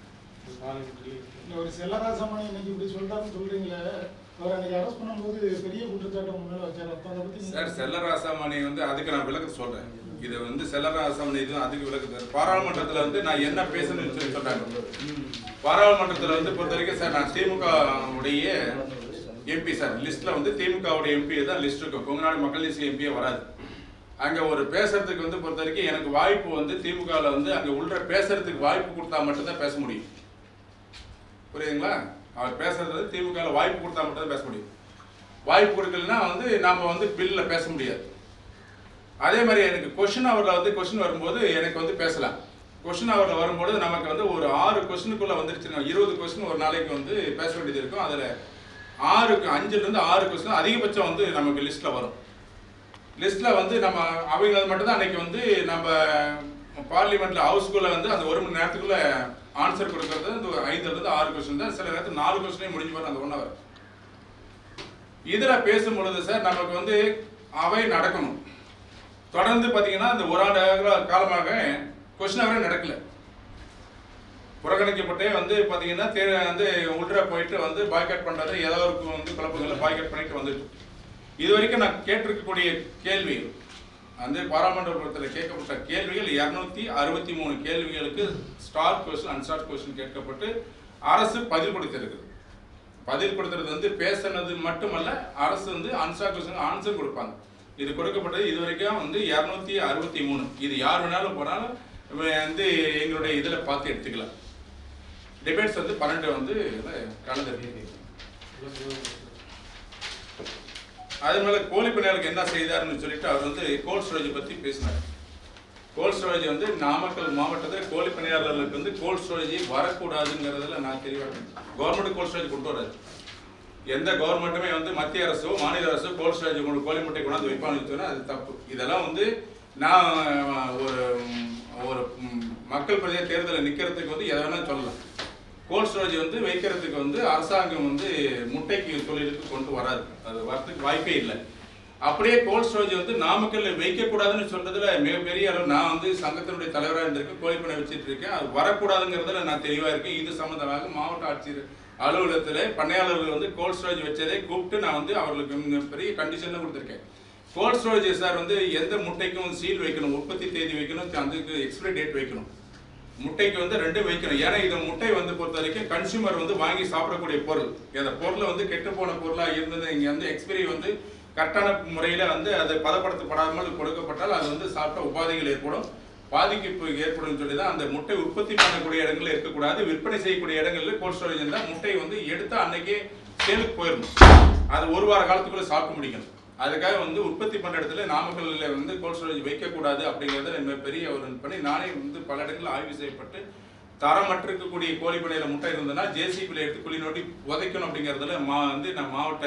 ஒரு செல்லராசமணி இன்னைக்கு இப்படி சொல்றாருன்னு சொல்றீங்களே, அவர் அன்னைக்கு அரெஸ்ட் பண்ணும்போது பெரிய குற்றச்சாட்டு முன்னால வச்சார். அப்ப அதை பத்தி சார் செல்லராசாமணி வந்து அதுக்கு நான் விளக்க சொல்றேன். இது வந்து செல்லராசாமணி இது அதுக்கு விளக்கு. பாராளுமன்றத்தில் வந்து நான் என்ன பேசணும்னு சொல்லி சொல்றாங்க. பாராளுமன்றத்தில் வந்து பொறுத்த வரைக்கும் சார் நான் திமுக உடைய எம்பி சார், லிஸ்ட்ல வந்து திமுகவுடைய எம்பி தான் லிஸ்ட் இருக்கும். கொங்குநாடு மக்கள் தேசிய எம்பியே வராது. அங்க ஒரு பேசுறதுக்கு வந்து பொறுத்த வரைக்கும் எனக்கு வாய்ப்பு வந்து திமுகவில் வந்து அங்க உள்ள பேசுறதுக்கு வாய்ப்பு கொடுத்தா மட்டும்தான் பேச முடியும். புரியுதுங்களா? அவர் பேசுறது திமுகவில் வாய்ப்பு கொடுத்தா மட்டும்தான் பேச முடியும். வாய்ப்பு கொடுக்கலன்னா வந்து நாம வந்து பில்ல பேச முடியாது. அதே மாதிரி எனக்கு கொஸ்டின் அவரில் வந்து கொஸ்டின் வரும்போது எனக்கு வந்து பேசலாம். கொஸ்டின் அவரில் வரும்போது நமக்கு வந்து ஒரு 6 கொஸ்டினுக்குள்ள வந்துருச்சுன்னா 20 கொஸ்டின் ஒரு நாளைக்கு வந்து பேச வேண்டியது இருக்கும். அதில் 5லேருந்து 6 கொஸ்டின் அதிகபட்சம் வந்து நமக்கு லிஸ்ட்ல வரும். லிஸ்ட்ல வந்து நம்ம அவங்க மட்டும்தான் அன்னைக்கு வந்து நம்ம பார்லிமெண்ட்ல ஹவுஸ்குள்ள வந்து அந்த 1 மணி நேரத்துக்குள்ள ஆன்சர் கொடுக்கறது இந்த 5லேருந்து 6 கொஸ்டின் தான். சில நேரத்தில் 4 கொஸ்டினே முடிஞ்சு போகிற அந்த 1 ஹவர். இதில் பேசும்பொழுது சார் நமக்கு வந்து அவை நடக்கணும். தொடர்ந்து பார்த்தீங்கன்னா இந்த 1 ஆண்டு காலமாக கொஸ்டின் அவரே நடக்கல. புறக்கணிக்கப்பட்டே வந்து பார்த்தீங்கன்னா வந்து உள்ள போயிட்டு வந்து பாய்காட் பண்ணுறது ஏதோ ஒரு வந்து குழப்பங்களை பாய்காட் பண்ணிட்டு வந்துட்டு இது வரைக்கும் நான் கேட்டிருக்கக்கூடிய கேள்வி வந்து பாராளுமன்றத்தில் கேட்கப்பட்ட கேள்விகள் 263 கேள்விகளுக்கு ஸ்டார் கொஸ்டின் அன்ஸ்டார் கொஸ்டின் கேட்கப்பட்டு அரசு பதில் கொடுத்திருக்குது. பதில் கொடுத்துறது வந்து பேசுனது மட்டுமல்ல, அரசு வந்து அன்ஸ்டார் கொஸ்டின் ஆன்சர் கொடுப்பாங்க. இது கொடுக்கப்பட்டது இது வரைக்கும் வந்து 263. இது யார் வேணாலும் போனாலும் வந்து எங்களுடைய இதில் பார்த்து எடுத்துக்கலாம். டிபேட்ஸ் வந்து 12 வந்து கலந்துருக்கு. அதே மாதிரி கோழி பண்ணையாளருக்கு என்ன செய்தாருன்னு சொல்லிட்டு அவர் வந்து கோல்ட் ஸ்டோரேஜ் பற்றி பேசினார். கோல்ட் ஸ்டோரேஜ் வந்து நாமக்கல் மாவட்டத்தில் கோழி பண்ணையாளர்களுக்கு வந்து கோல்ட் ஸ்டோரேஜ் வரக்கூடாதுங்கிறதுல நான் தெளிவாக கவர்மெண்ட் கோல்ட் ஸ்டோரேஜ் கொண்டு வராது. எந்த கவர்மெண்ட்டுமே வந்து மத்திய அரசோ மாநில அரசோ கோல்ட் ஸ்டோரேஜ் உங்களுக்கு கோழி முட்டை கொண்டாந்து வைப்பான்னு சொன்னால் அது தப்பு. இதெல்லாம் வந்து நான் ஒரு மக்கள் பிரதிநிதி தேர்தலில் நிற்கிறதுக்கு வந்து எதை வேணாலும் சொல்லலாம். கோல்ட் ஸ்டோரேஜ் வந்து வைக்கிறதுக்கு வந்து அரசாங்கம் வந்து முட்டைக்கு தொழிலுக்கு கொண்டு வராது. அது வரத்துக்கு வாய்ப்பே இல்லை. அப்படியே கோல்ட் ஸ்டோரேஜ் வந்து நாமக்கல்ல வைக்கக்கூடாதுன்னு சொல்றதுல மிகப்பெரிய அளவு நான் வந்து சங்கத்தினுடைய தலைவராக இருந்திருக்கேன், கோழிப்பண்ணை வச்சுட்டு இருக்கேன். அது வரக்கூடாதுங்கிறதுல நான் தெளிவாக இருக்கேன். இது சம்பந்தமாக மாவட்ட ஆட்சியர் அலுவலகத்தில் பண்ணையாளர்கள் வந்து கோல்ட் ஸ்டோரேஜ் வச்சதை கூப்பிட்டு நான் வந்து அவர்களுக்கு பெரிய கண்டிஷன் கொடுத்துருக்கேன். கோல்ட் ஸ்டோரேஜ் சார் வந்து எந்த முட்டைக்கும் சீல் வைக்கணும், உற்பத்தி தேதி வைக்கணும், அதுக்கு எக்ஸ்பிரி டேட் வைக்கணும். முட்டைக்கு வந்து 2 வைக்கணும். ஏன்னா இந்த முட்டை வந்து பொறுத்த வரைக்கும் கன்சியூமர் வந்து வாங்கி சாப்பிடக்கூடிய பொருள். அந்த பொருளை வந்து கெட்டு போன பொருளாக இருந்தது இங்கே வந்து எக்ஸ்பிரி வந்து கரெக்டான முறையில் வந்து அது பதப்படுத்தப்படாமல் கொடுக்கப்பட்டால் அது வந்து சாப்பிட்ட உபாதைகள் ஏற்படும், பாதிப்பு ஏற்படும் சொல்லி தான் அந்த முட்டை உற்பத்தி பண்ணக்கூடிய இடங்களில் இருக்கக்கூடாது. விற்பனை செய்யக்கூடிய இடங்களில் கோல்ட் ஸ்டோரேஜ் இருந்தால் முட்டை வந்து எடுத்து அன்னைக்கே சேலுக்கு போயிடணும். அது 1 வார காலத்துக்குள்ளே சாப்பிட்டு முடிக்கணும். அதுக்காக வந்து உற்பத்தி பண்ணுற இடத்துல நாமக்கல்லில் வந்து கோல்ட் ஸ்டோரேஜ் வைக்கக்கூடாது அப்படிங்கிறத பெரிய ஒரு பண்ணி நானே வந்து பல இடங்களில் ஆய்வு செய்யப்பட்டு தரமற்ற இருக்கக்கூடிய கோழி பண்ணையில் முட்டை இருந்ததுன்னா ஜேசிபியில் எடுத்து குழி நோட்டி உதைக்கணும் அப்படிங்கிறதுல வந்து நான் மாவட்ட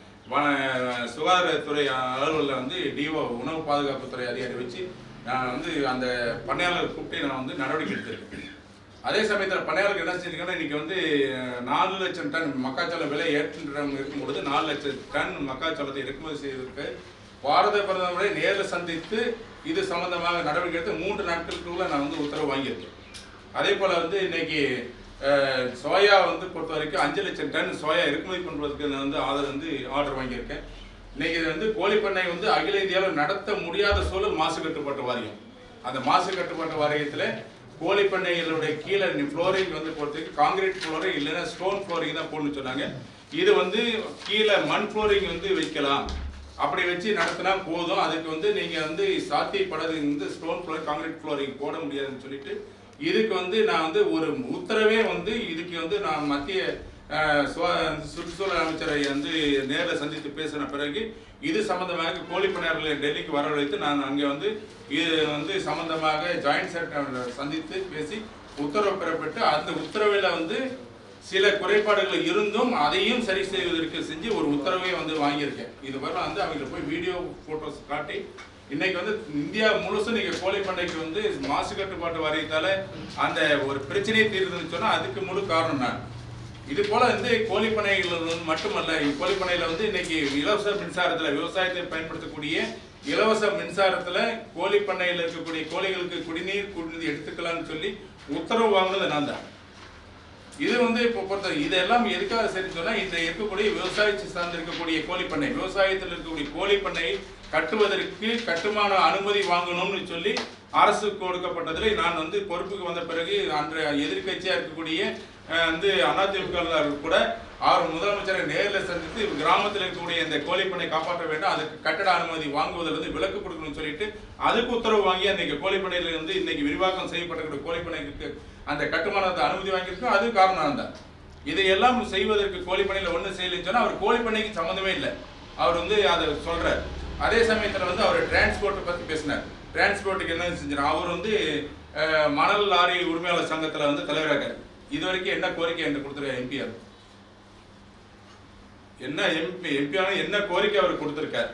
சுகாதாரத்துறை அலுவலில் வந்து டிஓ உணவு பாதுகாப்புத்துறை அதிகாரி வச்சு நான் வந்து அந்த பண்ணையாளர் கூப்பிட்டு நான் வந்து நடவடிக்கை எடுத்திருக்கேன். அதே சமயத்தில் பண்ணையாளருக்கு என்ன செஞ்சிருக்கேன்னா இன்றைக்கி வந்து 4 லட்சம் டன் மக்காச்சோளம் விலை இருக்கும்பொழுது 4 லட்சம் டன் மக்காச்சோளத்தை இறக்குமதி செய்வதற்கு பாரத பிரதமரை நேரில் சந்தித்து இது சம்பந்தமாக நடவடிக்கை எடுத்து 3 நாட்களுக்குள்ள நான் வந்து உத்தரவு வாங்கியிருக்கேன். அதே போல் வந்து இன்னைக்கு சோயா வந்து பொறுத்த வரைக்கும் 5 லட்சம் டன் சோயா இறக்குமதி பண்ணுறதுக்கு நான் வந்து ஆர்டர் வாங்கியிருக்கேன். இன்னைக்கு இது வந்து கோழிப்பண்ணை வந்து அகில இந்தியாவில் நடத்த முடியாத சூழல் மாசு கட்டுப்பாட்டு வாரியம். அந்த மாசு கட்டுப்பாட்டு வாரியத்தில் கோழிப்பண்ணைகளுடைய கீழே ஃப்ளோரிங் வந்து பொறுத்தவரைக்கும் காங்கிரீட் ஃப்ளோரிங் இல்லைன்னா ஸ்டோன் ஃப்ளோரிங் தான் போடணும்னு சொன்னாங்க. இது வந்து கீழே மண் ஃப்ளோரிங் வந்து வைக்கலாம், அப்படி வச்சு நடத்தினா போதும். அதுக்கு வந்து நீங்கள் வந்து சாத்தியப்படாது வந்து ஸ்டோன் ஃப்ளோரிங் காங்கிரீட் ஃப்ளோரிங் போட முடியாதுன்னு சொல்லிட்டு இதுக்கு வந்து நான் வந்து ஒரு உத்தரவே வந்து இதுக்கு வந்து நான் மத்திய சுற்றுச்சூழல் அமைச்சரை வந்து நேரில் சந்தித்து பேசின பிறகு இது சம்பந்தமாக கோழிப்பண்ணையாளர்களை டெல்லிக்கு வரவழைத்து நான் அங்கே வந்து இது வந்து சம்பந்தமாக ஜாயிண்ட் செக்ரட்டரி சந்தித்து பேசி உத்தரவு பெறப்பட்டு அந்த உத்தரவில் வந்து சில குறைபாடுகள் இருந்தும் அதையும் சரி செய்வதற்கு செஞ்சு ஒரு உத்தரவை வந்து வாங்கியிருக்கேன். இது வரை வந்து அவங்க போய் வீடியோ போட்டோஸ் காட்டி இன்னைக்கு வந்து இந்தியா முழுசும் நீங்க கோழிப்பண்ணைக்கு வந்து மாசு கட்டுப்பாட்டு வாரியத்தால அந்த ஒரு பிரச்சனையை தீர்வுன்னு சொன்னா அதுக்கு முழு காரணம் நான். இது போல வந்து கோழிப்பண்ணைகள் மட்டுமல்ல, கோழிப்பண்ணையில வந்து இன்னைக்கு இலவச மின்சாரத்துல விவசாயத்தை பயன்படுத்தக்கூடிய இலவச மின்சாரத்துல கோழி பண்ணையில் இருக்கக்கூடிய கோழிகளுக்கு குடிநீர் எடுத்துக்கலாம்னு சொல்லி உத்தரவு வாங்கினது நான் தான். இது வந்து இப்போ பொறுத்த இதெல்லாம் எதுக்காக சரி சொன்னா, இந்த இருக்கக்கூடிய விவசாயத்தை சார்ந்து இருக்கக்கூடிய கோழிப்பண்ணை, விவசாயத்தில் இருக்கக்கூடிய கோழிப்பண்ணை கட்டுவதற்கு கட்டுமான அனுமதி வாங்கணும்னு சொல்லி அரசு கொடுக்கப்பட்டதுல நான் வந்து பொறுப்புக்கு வந்த பிறகு அன்றைய எதிர்கட்சியா இருக்கக்கூடிய வந்து அதிமுக கூட அவர் முதலமைச்சரை நேரில் சந்தித்து கிராமத்தில் இருக்கக்கூடிய இந்த கோழிப்பண்ணை காப்பாற்ற வேண்டும், அதுக்கு கட்டட அனுமதி வாங்குவதிலிருந்து விலக்கு கொடுக்கணும்னு சொல்லிட்டு அதுக்கு உத்தரவு வாங்கி அன்னைக்கு கோழிப்பண்ணையில இருந்து இன்னைக்கு விரிவாக்கம் செய்யப்பட்ட கோழிப்பண்ணைக்கு அந்த கட்டுமானத்தை அனுமதி வாங்கியிருக்கோம். அது காரணம் தான். இதையெல்லாம் செய்வதற்கு கோழிப்பண்ணையில் ஒன்றும் செய்யலைன்னு சொன்னா அவர் கோழிப்பண்ணைக்கு சம்மந்தமே இல்லை. அவர் வந்து அதை சொல்றார். அதே சமயத்தில் வந்து அவர் டிரான்ஸ்போர்ட்டை பற்றி பேசினார். டிரான்ஸ்போர்ட்டுக்கு என்ன செஞ்சார், அவர் வந்து மணல் லாரி உரிமையாளர் சங்கத்தில் வந்து தலைவராக இது வரைக்கும் என்ன கோரிக்கை என்று கொடுத்துருக்காரு எம்பிஆர், என்ன எம்பியான என்ன கோரிக்கை அவர் கொடுத்திருக்காரு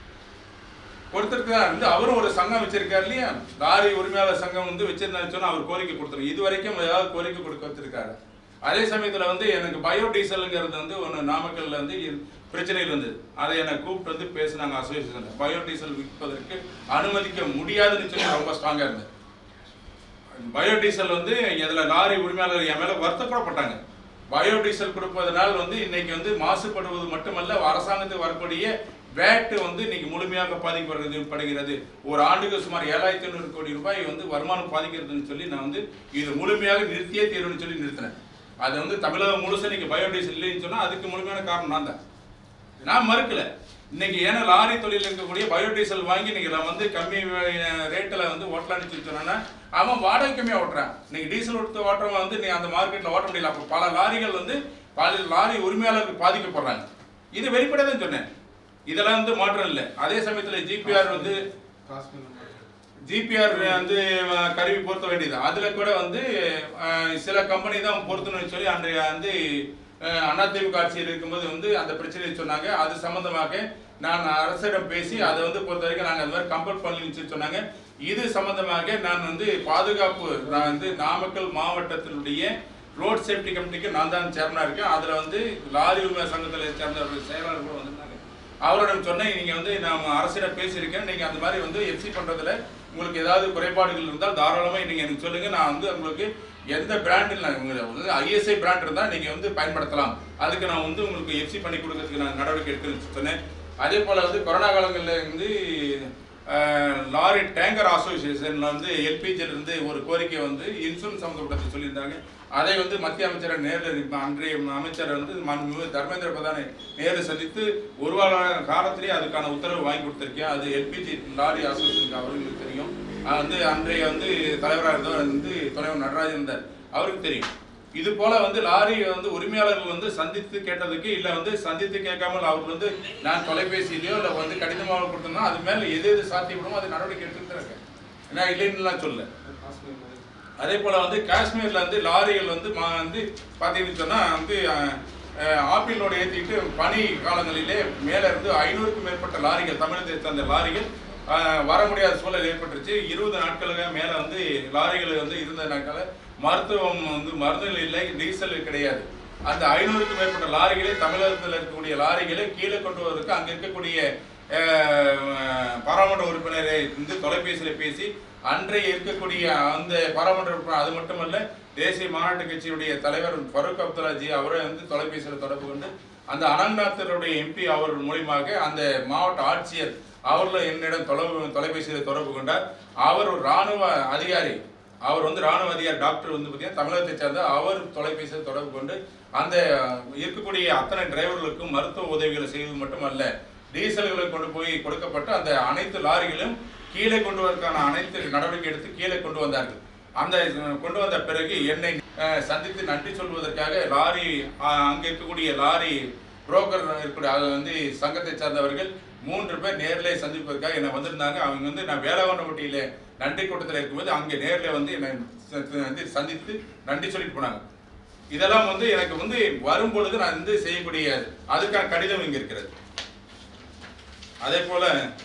வந்து அவரும் ஒரு சங்கம் வச்சிருக்காரு இல்லையா, லாரி உரிமையாளர் சங்கம் வந்து வச்சிருந்தான்னு சொன்னா அவர் கோரிக்கை கொடுத்துருக்கு. இது வரைக்கும் ஏதாவது கோரிக்கை கொடுக்க வச்சிருக்காரு. அதே சமயத்துல வந்து எனக்கு பயோடீசல்ங்கிறது வந்து ஒன்று நாமக்கல்ல வந்து பிரச்சனையில் வந்தது. அதை என்னை கூப்பிட்டு வந்து பேசினாங்க அசோசியேஷன். பயோடீசல் விற்பதற்கு அனுமதிக்க முடியாதுன்னு சொல்லி ரொம்ப ஸ்ட்ராங்கா இருந்தது. பயோடீசல் வந்து இதுல லாரி உரிமையாளர் என் மேல வருத்தப்படப்பட்டாங்க. பயோடீசல் கொடுப்பதனால் வந்து இன்னைக்கு வந்து மாசுபடுவது மட்டுமல்ல, அரசாங்கத்துக்கு வரக்கூடிய வேட் வந்து இன்னைக்கு முழுமையாக பாதிக்கப்படுகிறது. ஒரு ஆண்டுக்கு சுமார் 7500 கோடி ரூபாய் வந்து வருமானம் பாதிக்கிறதுன்னு சொல்லி நான் வந்து இது முழுமையாக நிறுத்தியே தீர்வுன்னு சொல்லி நிறுத்தினேன். அது வந்து தமிழகம் முழுசு இன்னைக்கு பயோடீசல் இல்லைன்னு சொன்னா அதுக்கு முழுமையான காரணம் நான் தான். நான் மறுக்கல. இன்னைக்கு ஏன்னா லாரி தொழில் இருக்கக்கூடிய பயோடீசல் வாங்கி இன்னைக்கு நான் வந்து கம்மி ரேட்டில் வந்து ஓட்டலான்னு சொல்லி சொன்னா அவன் வாடகை கம்மியாக ஓட்டுறான். இன்னைக்கு டீசல் எடுத்து ஓட்டுறவன் வந்து நீ அந்த மார்க்கெட்டில் ஓட்ட முடியல. அப்போ பல லாரிகள் வந்து பல லாரி உரிமையாளருக்கு பாதிக்கப்படுறாங்க. இது வெளிப்படையாக தான் சொன்னேன். இதெல்லாம் வந்து மாற்றம் இல்லை. அதே சமயத்தில் ஜிபிஆர் வந்து கருவி பொருத்த வேண்டியது. அதுல கூட வந்து சில கம்பெனி தான் பொருத்தணும்னு சொல்லி அன்றைய வந்து அதிமுக ஆட்சியில் இருக்கும்போது வந்து அந்த பிரச்சனையை சொன்னாங்க. அது சம்பந்தமாக நான் அரசிடம் பேசி அதை வந்து பொறுத்த வரைக்கும் நாங்கள் அந்த மாதிரி கம்பல் பண்ணி சொன்னாங்க. இது சம்பந்தமாக நான் வந்து பாதுகாப்பு, நான் வந்து நாமக்கல் மாவட்டத்தினுடைய ரோட் சேஃப்டி கமிட்டிக்கு நான் தான் சேர்மனா இருக்கேன். அதுல வந்து லாரி உரிமை சங்கத்தில் சேர்ந்த செயலாளர் கூட வந்திருந்தாங்க. அவரிடம் சொன்னேன், நீங்க வந்து நான் அரசிடம் பேசியிருக்கேன், நீங்க அந்த மாதிரி வந்து எஃப்சி பண்றதுல உங்களுக்கு ஏதாவது குறைபாடுகள் இருந்தால் தாராளமாக நீங்கள் எனக்கு சொல்லுங்க. நான் வந்து உங்களுக்கு எந்த பிராண்டில் உங்களுக்கு ஐஎஸ்ஐ பிராண்ட் இருந்தால் நீங்கள் வந்து பயன்படுத்தலாம். அதுக்கு நான் வந்து உங்களுக்கு எஃப்சி பண்ணி கொடுக்கறதுக்கு நான் நடவடிக்கை எடுக்கணும்னு சொன்னேன். அதே போல் வந்து கொரோனா காலங்களில் வந்து லாரி டேங்கர் அசோசியேஷன்ல வந்து எல்பிஜியிலிருந்து ஒரு கோரிக்கை வந்து இன்சூரன்ஸ் சம்மந்தப்பட்டது சொல்லியிருந்தாங்க. அதை வந்து மத்திய அமைச்சரை நேரில் அன்றைய அமைச்சர் வந்து தர்மேந்திர பிரதானை நேரில் சந்தித்து ஒரு வார காலத்திலேயே அதுக்கான உத்தரவு வாங்கி கொடுத்துருக்கேன். அது எல்பிஜி லாரி அசோசியேஷனுக்கு அவர்களுக்கு தெரியும். வந்து அன்றைய வந்து தலைவராக இருந்தவர் வந்து தலைவர் நடராஜன் இருந்தார், அவருக்கு தெரியும். இது போல வந்து லாரி வந்து உரிமையாளர்கள் வந்து சந்தித்து கேட்டதுக்கு இல்லை வந்து சந்தித்து கேட்காமல் அவர் வந்து நான் தொலைபேசியிலையோ இல்லை வந்து கடிதமாக கொடுத்தோம்னா அது மேலே எது எது சாத்தியப்படுமோ அது நடவடிக்கை எடுத்துட்டு இருக்கேன். ஏன்னா இல்லைன்னுலாம் சொல்ல. அதே போல வந்து காஷ்மீர்ல வந்து லாரிகள் வந்து பார்த்தீங்கன்னு சொன்னா வந்து ஆப்பிளோட ஏற்றிட்டு பனி காலங்களிலே மேல இருந்து 500க்கும் மேற்பட்ட லாரிகள், தமிழகத்தை சேர்ந்த லாரிகள் வர முடியாத சூழல் ஏற்பட்டுருச்சு. 20 நாட்களுக்கு மேல வந்து லாரிகள் வந்து இருந்ததுனால மருத்துவம் வந்து மருந்துகள் இல்லை, டீசல் கிடையாது. அந்த 500க்கும் மேற்பட்ட லாரிகளை தமிழகத்தில் இருக்கக்கூடிய லாரிகளை கீழே கொண்டு வருவதற்கு அங்கே இருக்கக்கூடிய பாராளுமன்ற உறுப்பினரை வந்து தொலைபேசியில் பேசி அன்றைய இருக்கக்கூடிய அந்த பாராளுமன்ற உறுப்பினர், அது மட்டுமல்ல தேசிய மாநாட்டு கட்சியுடைய தலைவர் ஃபருக் அப்துல்லாஜி அவரை வந்து தொலைபேசியில் தொடர்பு கொண்டு அந்த அனந்த்நாத்தருடைய எம்பி அவர் மூலியமாக அந்த மாவட்ட ஆட்சியர் அவர்கள் என்னிடம் தொலைபேசியில் தொடர்பு கொண்டார். அவர் ஒரு இராணுவ அதிகாரி, அவர் வந்து இராணுவ அதிகாரி டாக்டர் வந்து பார்த்தீங்கன்னா தமிழகத்தை சேர்ந்த அவர் தொலைபேசியில் தொடர்பு கொண்டு அந்த இருக்கக்கூடிய அத்தனை டிரைவர்களுக்கும் மருத்துவ உதவிகளை செய்வது மட்டுமல்ல, டீசல்களை கொண்டு போய் கொடுக்கப்பட்டு அந்த அனைத்து லாரிகளும் கீழே கொண்டு வருவதற்கான அனைத்து நடவடிக்கை எடுத்து கீழே கொண்டு வந்தார்கள். அந்த கொண்டு வந்த பிறகு என்னை சந்தித்து நன்றி சொல்வதற்காக லாரி அங்கே இருக்கக்கூடிய லாரி புரோக்கர் இருக்கக்கூடிய அது வந்து சங்கத்தை சார்ந்தவர்கள் 3 பேர் நேரிலே சந்திப்பதற்காக என்னை வந்திருந்தாங்க. அவங்க வந்து நான் வேளாங்கண்ணப்பட்டியில நன்றி கூட்டத்தில் இருக்கும்போது அங்கே நேரில் வந்து என்னை வந்து சந்தித்து நன்றி சொல்லிட்டு போனாங்க. இதெல்லாம் வந்து எனக்கு வந்து வரும்பொழுது நான் வந்து செய்யக்கூடிய அதுக்கான கடிதம் இங்கே இருக்கிறது. அதே போல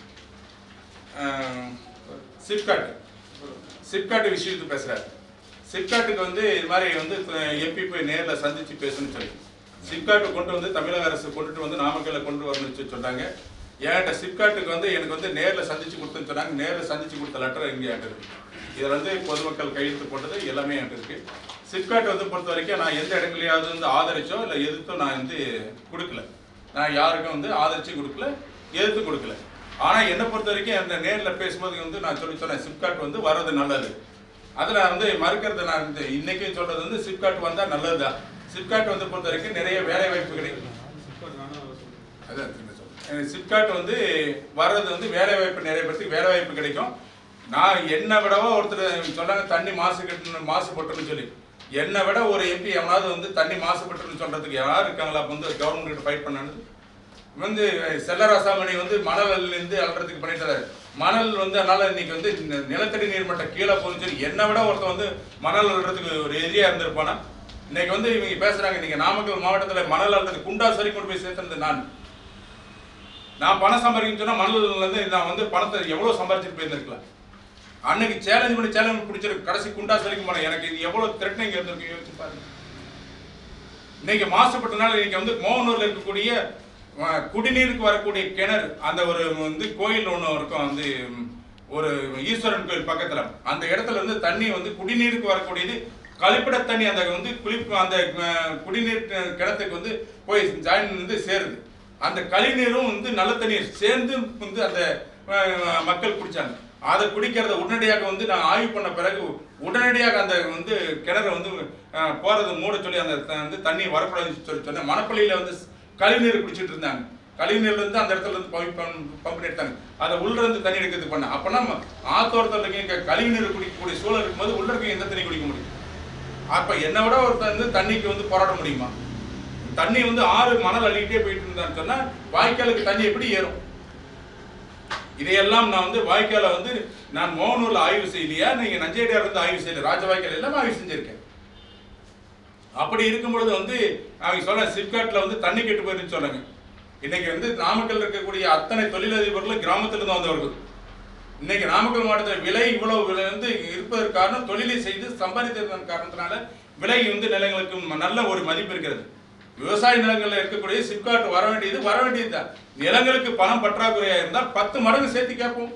சிப்காட் விஷயத்துக்கு பேசுறாரு. சிப்காட்டுக்கு வந்து இது மாதிரி வந்து எம்பி போய் நேரில் சந்திச்சு பேசணும்னு சொல்லி சிப்காட்டை கொண்டு வந்து தமிழக அரசு கொண்டுட்டு வந்து நாமக்கல்ல கொண்டு வரணும்னு சொன்னாங்க. என்கிட்ட சிப்காட்டுக்கு வந்து எனக்கு வந்து நேரில் சந்திச்சு கொடுத்துன்னு சொன்னாங்க. நேரில் சந்திச்சு கொடுத்த லெட்டர் இங்கே என்கிட்ட இருக்கு. இதில் வந்து பொதுமக்கள் கையெழுத்து போட்டது எல்லாமே என்கிட்ட இருக்கு. சிப்காட் வந்து பொறுத்த வரைக்கும் நான் எந்த இடங்களையாவது வந்து ஆதரிச்சோ இல்லை எதிர்த்தோ நான் வந்து கொடுக்கல. நான் யாருக்கும் வந்து ஆதரிச்சு கொடுக்கல, எதிர்த்து கொடுக்கல. ஆனால் என்னை பொறுத்த வரைக்கும் அந்த நேரில் பேசும்போது வந்து நான் சொன்னேன் சிப்காட் வந்து வர்றது நல்லது. அதில் வந்து மறுக்கிறது நான் வந்து இன்னைக்கும் சொல்றது வந்து சிப்காட் வந்தால் நல்லது தான். சிப்காட் வந்து பொறுத்த வரைக்கும் நிறைய வேலை வாய்ப்பு கிடைக்கும். அதான் சிப்காட் வந்து வர்றது வந்து வேலை வாய்ப்பு நிறைய பேருக்கு வேலை வாய்ப்பு கிடைக்கும். நான் என்னை விடவோ ஒருத்தர் சொன்னாங்க தண்ணி மாசுபட்டுன்னு சொல்லி. என்னை விட ஒரு எம்பி எவனாவது வந்து தண்ணி மாசுபட்டுன்னு சொல்றதுக்கு யார் இருக்காங்களா? அப்போ வந்து கவர்மெண்ட் கிட்ட ஃபைட் பண்ணது வந்து செல்லராசாமணி வந்து மணலிருந்து அல்றதுக்கு பண்ணிட்டாரு. மணல் வந்து அதனால இன்னைக்கு வந்து நிலத்தடி நீர் மட்டம் கீழே போகுதுன்னு சொல்லி என்னை விட ஒருத்தர் வந்து மணல் அல்றதுக்கு ஒரு எதிரியா இருந்திருப்பானா? இன்னைக்கு வந்து இவங்க பேசுறாங்க இன்னைக்கு நாமக்கல் மாவட்டத்தில் மணல் அல்றது குண்டாஸ் வரைக்கும் கொண்டு போய் சேர்த்துறது நான் பணம் சம்பாதிக்கணும்னு சொன்னா மணல் வந்து நான் வந்து பணத்தை எவ்வளவு சம்பாதிச்சுட்டு போயிருந்திருக்கலாம். அன்னைக்கு சேலஞ்ச் பிடிச்சிருக்கு கடைசி குண்டாஸ் வரைக்கும் போனேன். எனக்கு இது எவ்வளவு த்ரெட்னிங் இருந்திருக்கு யோசிச்சு பாருங்க. இன்னைக்கு மாசுபட்டனால இன்னைக்கு வந்து மோகனூர்ல இருக்கக்கூடிய குடிநீருக்கு வரக்கூடிய கிணறு அந்த ஒரு வந்து கோயில் ஒன்று இருக்கும், வந்து ஒரு ஈஸ்வரன் கோயில் பக்கத்துல அந்த இடத்துல வந்து தண்ணி வந்து குடிநீருக்கு வரக்கூடியது கழிப்பிட தண்ணி அந்த வந்து அந்த குடிநீர் கிணத்துக்கு வந்து போய் ஜாயின் வந்து சேருது. அந்த கழிநீரும் வந்து நல்ல தண்ணீர் சேர்ந்து வந்து அந்த மக்கள் குடிச்சாங்க. அதை குடிக்கிறத உடனடியாக வந்து நான் ஆய்வு பண்ண பிறகு உடனடியாக அந்த வந்து கிணறு வந்து போறது மூட சொல்லி அந்த வந்து தண்ணி வரக்கூடாதுன்னு சொல்லி சொன்னேன். மணப்பள்ளியில வந்து கழிநீர் குடிச்சிட்டு இருந்தாங்க. கழிநீர்ல இருந்து அந்த இடத்துல இருந்து பம்ப் எடுத்தாங்க. அதை உள்ள இருந்து தண்ணி எடுக்கிறது பண்ண அப்பனா ஆத்தோரத்தில் இருக்க கழிநீர் குடிக்கக்கூடிய சூழல் இருக்கும்போது உள்ள இருக்க எந்த தண்ணி குடிக்க முடியும்? அப்ப என்னை விட ஒருத்தர் வந்து தண்ணிக்கு வந்து போராட முடியுமா? தண்ணி வந்து ஆறு மணல் அள்ளிக்கிட்டே போயிட்டு இருந்தான்னு சொன்னா வாய்க்காலுக்கு தண்ணி எப்படி ஏறும்? இதையெல்லாம் நான் வந்து வாய்க்கால வந்து நான் மோகனூர்ல ஆய்வு செய்யலையா, நீங்க நஞ்சேடியார் இருந்து ஆய்வு செய்யல, ராஜவாய்க்கால் எல்லாமே ஆய்வு செஞ்சிருக்கேன். அப்படி இருக்கும் பொழுது வந்து அவங்க சொல்ல சிப்காட்ல வந்து தண்ணி கெட்டு போயிருன்னு சொன்னாங்க. இன்னைக்கு வந்து நாமக்கல் இருக்கக்கூடிய அத்தனை தொழிலதிபர்களும் கிராமத்திலிருந்து வந்தவர்கள். இன்னைக்கு நாமக்கல் மாவட்டத்தில் விலை இவ்வளவு விலை வந்து இருப்பதற்கு காரணம் தொழிலை செய்து சம்பாதித்ததன் காரணத்தினால விலை வந்து நிலங்களுக்கு நல்ல ஒரு மதிப்பு இருக்கிறது. விவசாய நிலங்களில் இருக்கக்கூடிய சிப்காட் வர வேண்டியது தான். நிலங்களுக்கு பணம் பற்றாக்குறையா இருந்தால் 10 மடங்கு சேர்த்து கேட்போம்.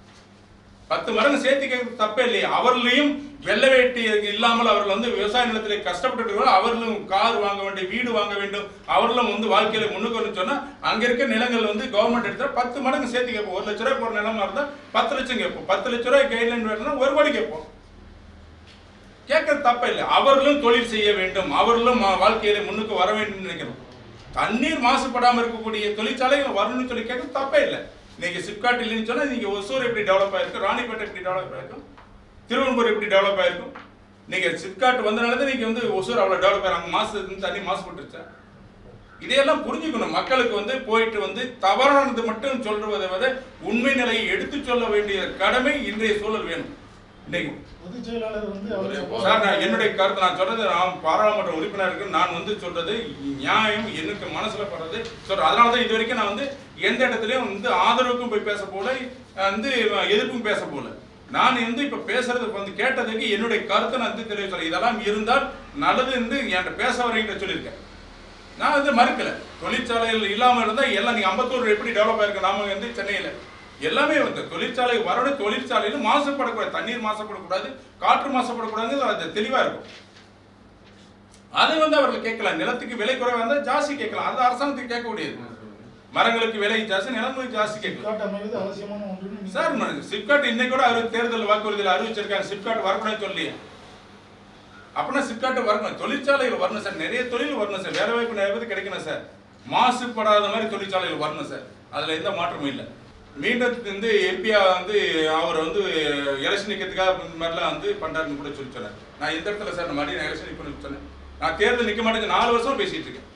10 மடங்கு சேர்த்து கேட்க தப்பே இல்லையா? அவர்களையும் வெள்ள வேட்டி இல்லாமல் அவர்கள் வந்து விவசாய நிலத்திலே கஷ்டப்பட்டு அவர்களும் கார் வாங்க வேண்டும், வீடு வாங்க வேண்டும், அவர்களும் வந்து வாழ்க்கையில முன்னுக்கு சொன்னா அங்க இருக்க நிலங்கள் வந்து கவர்மெண்ட் எடுத்தா 10 மடங்கு சேர்த்து கேட்போம். 1 லட்ச ரூபாய் போற நிலமா இருந்தா 10 லட்சம் கேட்போம். 10 லட்ச ரூபாய் கைட்லைன் வேணும்னா 1 கோடி கேட்போம். கேட்கறது தப்ப இல்லை. அவர்களும் தொழில் செய்ய வேண்டும், அவர்களும் வாழ்க்கையில முன்னுக்கு வர வேண்டும் நினைக்கணும். தண்ணீர் மாசுபடாமல் இருக்கக்கூடிய தொழிற்சாலைகள் வரணும்னு சொல்லி கேட்கறது தப்பே இல்லை. இன்னைக்கு சிப்காட் இல்லைன்னு சொன்னா நீங்க ஒசூர் எப்படி டெவலப் ஆயிருக்கும், ராணிப்பேட்டை எப்படி டெவலப் ஆயிருக்கும், திருவண்ணூர் எப்படி டெவலப் ஆயிருக்கும். நீங்க சிப்காட் வந்தனாலதான் நீங்க வந்து ஒசூர் அவ்வளவு டெவலப் ஆயிருக்கும். மாசு தண்ணி மாசுபட்டுருச்சா? இதையெல்லாம் புரிஞ்சுக்கணும். மக்களுக்கு வந்து போயிட்டு வந்து தவறானது மட்டும் சொல்றதை விட உண்மை நிலையை எடுத்து சொல்ல வேண்டிய கடமை இன்றைய சூழல் வேணும். பொதுச் செயலாளர் வந்து சார் நான் என்னுடைய கருத்து நான் சொல்றது, நான் பாராளுமன்ற உறுப்பினருக்கு நான் வந்து சொல்றது நியாயம், எனக்கு மனசுல படுறது சொல்றேன். அதனாலதான் இது வரைக்கும் நான் வந்து எந்த இடத்துலயும் வந்து ஆதரவுக்கும் போய் பேச போல, வந்து எதிர்ப்பும் பேச போல. நான் வந்து இப்ப பேசுறது வந்து கேட்டதுக்கு என்னுடைய கருத்தை நான் வந்து தெளிவு சொல்றேன். இதெல்லாம் இருந்தால் நல்லது என்று என்கிட்ட பேச வரீங்க சொல்லியிருக்கேன். நான் வந்து மறுக்கல. தொழிற்சாலைகள் இல்லாம இருந்தா எல்லாம் நீங்க அம்பத்தூர் எப்படி டெவலப் ஆயிருக்கு, நாம வந்து சென்னையில எல்லாமே வந்து தொழிற்சாலை வரணும். தொழிற்சாலையில மாசுபடக்கூடாது, தண்ணீர் மாசுபடக்கூடாது, காற்று மாசுபடக்கூடாது, அது தெளிவா இருக்கும். அதை வந்து அவர்கள் கேட்கலாம். நிலத்துக்கு விலை குறைவா இருந்தா ஜாஸ்தி கேட்கலாம், அது அரசாங்கத்துக்கு கேட்க முடியாது. மரங்களுக்கு விலை ஜாஸ்தி, நிலங்களுக்கு ஜாஸ்தி கேட்கலாம். சார் சிப்காட் இன்னைக்கு கூட தேர்தல் வாக்குறுதியில் அறிவிச்சிருக்காங்க சிப்காட் வரக்கூடாதுன்னு சொல்லி. அப்படின்னா சிப்காட் வரணும், தொழிற்சாலைகள் வரணும் சார், நிறைய தொழில் வரணும் சார், வேலை வாய்ப்பு நிறைய பேருக்கு கிடைக்கணும் சார், மாசுபடாத மாதிரி தொழிற்சாலைகள் வரணும் சார், அதுல எந்த மாற்றமும் இல்லை. மீண்டும் வந்து எம்பியா வந்து அவர் வந்து எலெக்ஷன் நிற்கிறதுக்காக இந்த மாதிரிலாம் வந்து பண்றாருன்னு கூட சொல்லி சொன்னார். நான் எந்த இடத்துல சார் இந்த மாதிரி நான் எலெக்ஷன் நிற்கணும்னு சொன்னேன். நான் தேர்தல் நிற்க மாட்டேங்க 4 வருஷம் பேசிட்டு இருக்கேன்.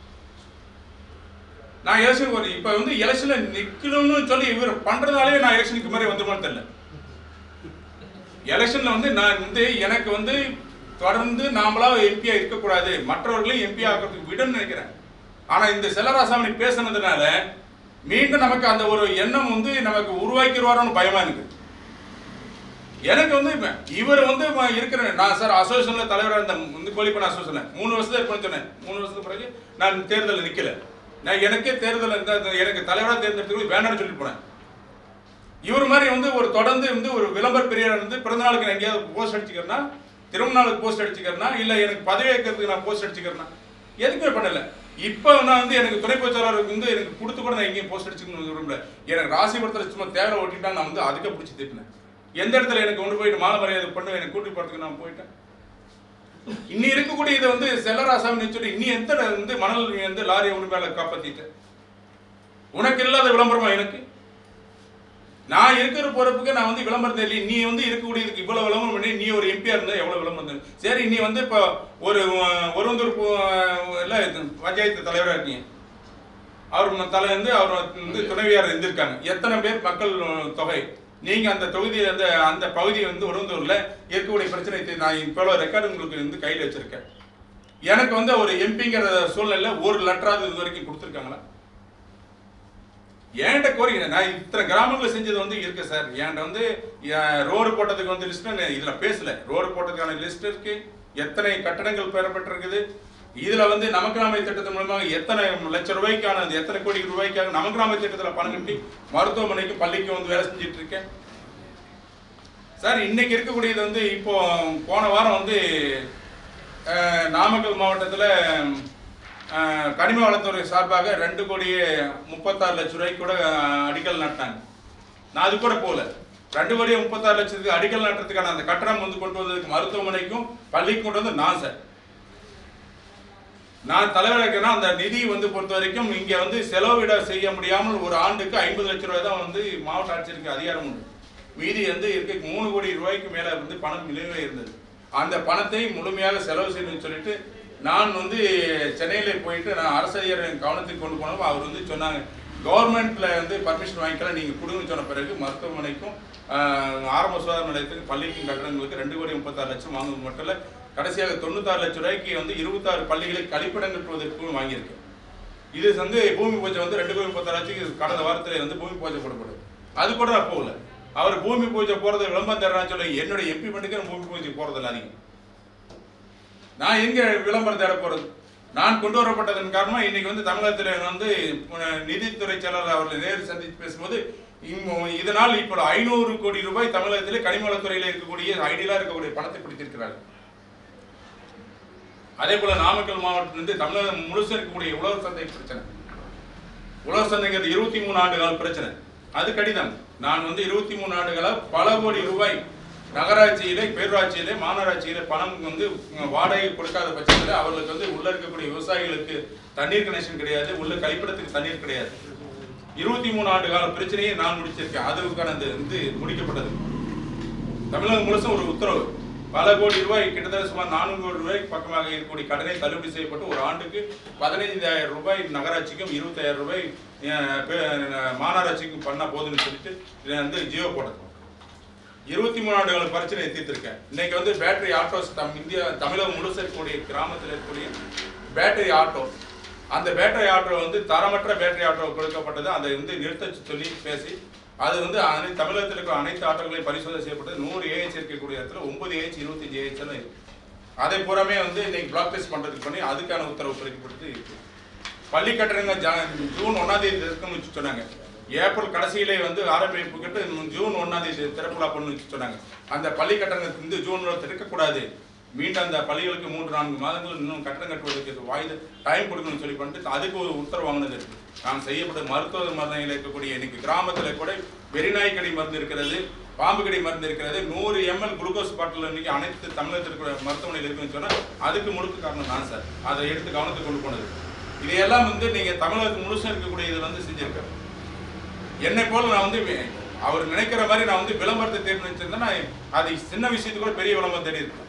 நான் எலெக்ஷன் இப்ப வந்து எலெக்ஷன்ல நிக்கணும்னு சொல்லி இவர் பண்றதாலே நான் எலெக்ஷனுக்கு மாதிரி வந்துருமான்னு தெரியல. எலெக்ஷன்ல வந்து நான் வந்து எனக்கு வந்து தொடர்ந்து நாமளா எம்பியா இருக்கக்கூடாது, மற்றவர்களையும் எம்பியா ஆக்கிறதுக்கு விடன்னு நினைக்கிறேன். ஆனா இந்த செல்லராசாமணி பேசினதுனால மீண்டும் நமக்கு அந்த ஒரு எண்ணம் வந்து நமக்கு உருவாக்கிடுவாரோன்னு பயமா இருக்கு. எனக்கு வந்து இவர் வந்து இருக்கிற நான் சார் அசோசியேஷன்ல தலைவராக இருந்த வந்து கோழிப்பண்ண அசோசியேஷன் 3 வருஷத்துல இருப்பேன்னு சொன்னேன். 3 வருஷத்துக்கு பிறகு நான் தேர்தலில் நிக்கல. நான் எனக்கே தேர்தல் எனக்கு தலைவராக தேர்ந்தெடுத்து வேண்டாம்னு சொல்லிட்டு போனேன். இவர் மாதிரி வந்து ஒரு தொடர்ந்து வந்து ஒரு விளம்பர பிரியர் வந்து பிறந்தநாளுக்கு நான் எங்கேயாவது போஸ்ட் அடிச்சுக்கிறேன்னா, திரும்ப நாளுக்கு போஸ்ட் அடிச்சுக்கிறேன்னா, இல்லை எனக்கு பதவி ஏற்கிறதுக்கு நான் போஸ்ட் அடிச்சுக்கிறேன்னா, எதுக்குமே பண்ணலை. இப்போ நான் வந்து எனக்கு துணை பொதுச்செயலாளருக்கு வந்து எனக்கு கொடுத்து கூட நான் எங்கேயும் போஸ்ட் அடிச்சுக்கணும்னு விரும்பல. எனக்கு ராசிபுரத்தில் சும்மா தேவை ஓட்டிட்டா நான் வந்து அதுக்கே பிடிச்சி திட்டினேன். எந்த இடத்துல எனக்கு கொண்டு போயிட்டு மாலை மரியாதை பண்ண எனக்கு கூட்டி போகிறதுக்கு நான் போயிட்டேன். இன்னி இருக்கக்கூடிய இதை வந்து செல்லராசாமின்னு சொல்லி இன்னி எந்த வந்து மணல் வந்து லாரி உரிமையாளர் காப்பாற்றிட்டேன். உனக்கு இல்லாத விளம்பரமா எனக்கு? நான் இருக்கிற பொறுப்புக்கு நான் வந்து விளம்பரம் தெரியல. நீ வந்து இருக்கக்கூடியதுக்கு இவ்வளவு விளம்பரம் பண்ணி நீ ஒரு எம்பியா இருந்தா எவ்வளவு விளம்பரம்? சரி, நீ வந்து இப்போ ஒருவந்தூர் பஞ்சாயத்து தலைவராக இருக்கீங்க. அவர் தலை வந்து அவர் வந்து துணைவியார் இருந்திருக்காங்க. எத்தனை பேர் மக்கள் தொகை? நீங்க அந்த தொகுதியில் அந்த பகுதி வந்து ஒருவந்தூர்ல இருக்கக்கூடிய பிரச்சனை நான் இப்போ ரெக்கார்டு உங்களுக்கு வந்து கையில் வச்சிருக்கேன். எனக்கு வந்து ஒரு எம்பிங்கிற சூழ்நிலை ஒரு லெட்டராவது இது வரைக்கும் கொடுத்துருக்காங்களா? ஏன்ட்ட கோரிக்கை நான் இத்தனை கிராமங்களில் செஞ்சது வந்து இருக்கு சார். என்கிட்ட வந்து ரோடு போட்டதுக்கு வந்து லிஸ்ட் இதுல பேசல. ரோடு போட்டதுக்கான லிஸ்ட் இருக்கு. எத்தனை கட்டடங்கள் பெறப்பட்டிருக்குது. இதுல வந்து நமக்கிராமை திட்டத்தின் மூலமாக எத்தனை லட்சம் ரூபாய்க்கான எத்தனை கோடி ரூபாய்க்காக நமக்கிராமை திட்டத்தில் பணம் கட்டி மருத்துவமனைக்கும் பள்ளிக்கும் வந்து வேலை செஞ்சுட்டு இருக்கேன் சார். இன்னைக்கு இருக்கக்கூடியது வந்து இப்போ போன வாரம் வந்து நாமக்கல் மாவட்டத்தில் கனிம வளத்துறை சார்பாக 2,36,00,000 ரூபாய்க்கு கூட அடிக்கல் நாட்டினாங்க. நான் அது கூட போகல. 2,36,00,000 அடிக்கல் நாட்டுறதுக்கான அந்த கட்டணம் வந்து கொண்டு வந்ததுக்கு மருத்துவமனைக்கும் பள்ளிக்கும் கொண்டு வந்து நான் சார். நான் தலைவராக அந்த நிதி வந்து பொறுத்த வரைக்கும் இங்கே வந்து செலவிட செய்ய முடியாமல் ஒரு ஆண்டுக்கு 50 லட்சம் ரூபாய் தான் வந்து மாவட்ட ஆட்சியருக்கு அதிகாரம் உண்டு. மீதி வந்து இருக்க 3 கோடி ரூபாய்க்கு மேலே வந்து பணம் நிலுவையில் இருந்தது. அந்த பணத்தை முழுமையாக செலவு செய்யணும்னு சொல்லிட்டு நான் வந்து சென்னையில் போயிட்டு நான் அரசு அதிகாரிகளின் கவனத்துக்கு கொண்டு போனோம். அவர் வந்து சொன்னாங்க, கவர்மெண்ட்ல வந்து பர்மிஷன் வாங்கிக்கலாம் நீங்கள் கொடுங்கன்னு சொன்ன பிறகு மருத்துவமனைக்கும் ஆரம்ப சுகாதார நிலையத்துக்கு பள்ளிக்கும் கட்டணங்களுக்கு 2,36,00,000 வாங்குவது மட்டும் இல்லை, கடைசியாக 96 லட்சம் ரூபாய்க்கு வந்து 26 பள்ளிகளை கழிப்பிடம் கட்டுவதற்கு வாங்கியிருக்கேன். இது வந்து பூமி பூஜை வந்து 2,36,00,000 கடந்த வாரத்தில் வந்து பூமி பூஜை போடப்படுது. அது கூட நான் போகல. அவர் பூமி பூஜை போறது விளம்பரம் தர்றான்னு சொல்லி என்னுடைய எம்பி பண்ணிக்கிற பூமி பூஜை போறதில்ல. அதிகம் நான் எங்க விளம்பரம் தேட போறது? நான் கொண்டு வரப்பட்டதன் காரணமா இன்னைக்கு வந்து தமிழகத்தில் வந்து நிதித்துறை செயலாளர் அவர்கள் நேரில் சந்தித்து பேசும்போது இதனால் இப்போ 500 கோடி ரூபாய் தமிழகத்திலே கனிமவளத்துறையில் இருக்கக்கூடிய ஐடியலா இருக்கக்கூடிய பணத்தை பிடித்திருக்கிறார்கள். அதே போல நாமக்கல் மாவட்டத்திலிருந்து தமிழகம் முழுசு இருக்கக்கூடிய உழவர் சந்தை பிரச்சனை. உழவர் சந்தைங்கிறது 23 ஆண்டு கால பிரச்சனை. அது கடிதம். நான் வந்து 23 ஆண்டுகளாக பல கோடி ரூபாய் நகராட்சியிலே, பேரூராட்சியிலே, மாநகராட்சியிலே பணம் வந்து வாடகை கொடுக்காத பட்சத்தில் அவர்களுக்கு வந்து உள்ள இருக்கக்கூடிய விவசாயிகளுக்கு தண்ணீர் கனெக்ஷன் கிடையாது, உள்ள கழிப்பிடத்துக்கு தண்ணீர் கிடையாது. 23 ஆண்டு கால பிரச்சனையை நான் முடிச்சிருக்கேன். அதுக்கான வந்து முடிக்கப்பட்டது. தமிழகம் முழுசும் ஒரு உத்தரவு. பல கோடி ரூபாய், கிட்டத்தட்ட சுமார் 400 கோடி ரூபாய்க்கு பக்கமாக இருக்கக்கூடிய கடனை தள்ளுபடி செய்யப்பட்டு ஒரு ஆண்டுக்கு 15,000 ரூபாய் நகராட்சிக்கும் 25,000 ரூபாய் மாநகராட்சிக்கும் பண்ண போதுன்னு சொல்லிட்டு இதை வந்து ஜியோ போட்டது. 23 ஆண்டுகள் பிரச்சனையை தீர்த்திருக்கேன். இன்னைக்கு வந்து பேட்டரி ஆட்டோஸ் தமிழகம் முழுசு இருக்கக்கூடிய கிராமத்தில் இருக்கக்கூடிய பேட்டரி ஆட்டோ, அந்த பேட்டரி ஆட்டோ வந்து தரமற்ற பேட்டரி ஆட்டோ கொடுக்கப்பட்டது. அதை வந்து நிறுத்த சொல்லி பேசி அது வந்து தமிழகத்தில் இருக்கிற அனைத்து ஆட்டோக்களையும் பரிசோதனை செய்யப்பட்டது. 100 ஏஹெச் இருக்கக்கூடிய இடத்துல 9 ஏஹெச் 25 ஏஹெச் எல்லாம் இருக்கு. அதை பூராமே வந்து இன்னைக்கு பிளாக் டெஸ்ட் பண்றதுக்கு பண்ணி அதுக்கான உத்தரவு பிறப்பிக்கப்பட்டு இருக்கு. பள்ளி கட்டணங்கள் ஜூன் 1ஆம் தேதி இருக்குன்னு சொன்னாங்க. ஏப்ரல் கடைசியிலே வந்து ஆரம்பிப்புக்கிட்டு ஜூன் 1ஆம் தேதி திறப்புலா பண்ணு சொன்னாங்க. அந்த பள்ளி கட்டணங்கள் வந்து ஜூன்ல திறக்கக்கூடாது, மீண்டும் அந்த பள்ளிகளுக்கு 3-4 மாதங்கள் இன்னும் கட்டணம் கட்டுவதற்கு வாய்து டைம் கொடுக்கணும்னு சொல்லி பண்ணிட்டு அதுக்கு ஒரு உத்தரவு வாங்கினது இருக்கு. நாம் செய்யப்பட்ட மருத்துவ மருந்துகள் இருக்கக்கூடிய இன்னைக்கு கிராமத்தில் கூட வெறிநாய் கடி மருந்து இருக்கிறது, பாம்பு கடி மருந்து இருக்கிறது. 100 ml குளுக்கோஸ் பாட்டில் இன்னைக்கு அனைத்து தமிழகத்தில் இருக்கிற மருத்துவமனையில் இருக்குன்னு சொன்னால் அதுக்கு முழுக்க காரணம் நான் சார். அதை எடுத்து கவனத்துக்கு கொண்டு போனது. இதையெல்லாம் வந்து நீங்க தமிழகத்துக்கு முழுசாக இருக்கக்கூடிய இதில் வந்து செஞ்சிருக்கேன். என்னை போல நான் வந்து அவர் நினைக்கிற மாதிரி நான் வந்து விளம்பரத்தை தேடி வச்சிருந்தேன்னா அது சின்ன விஷயத்துக்கு கூட பெரிய விளம்பரம் தேடி இருக்கேன்.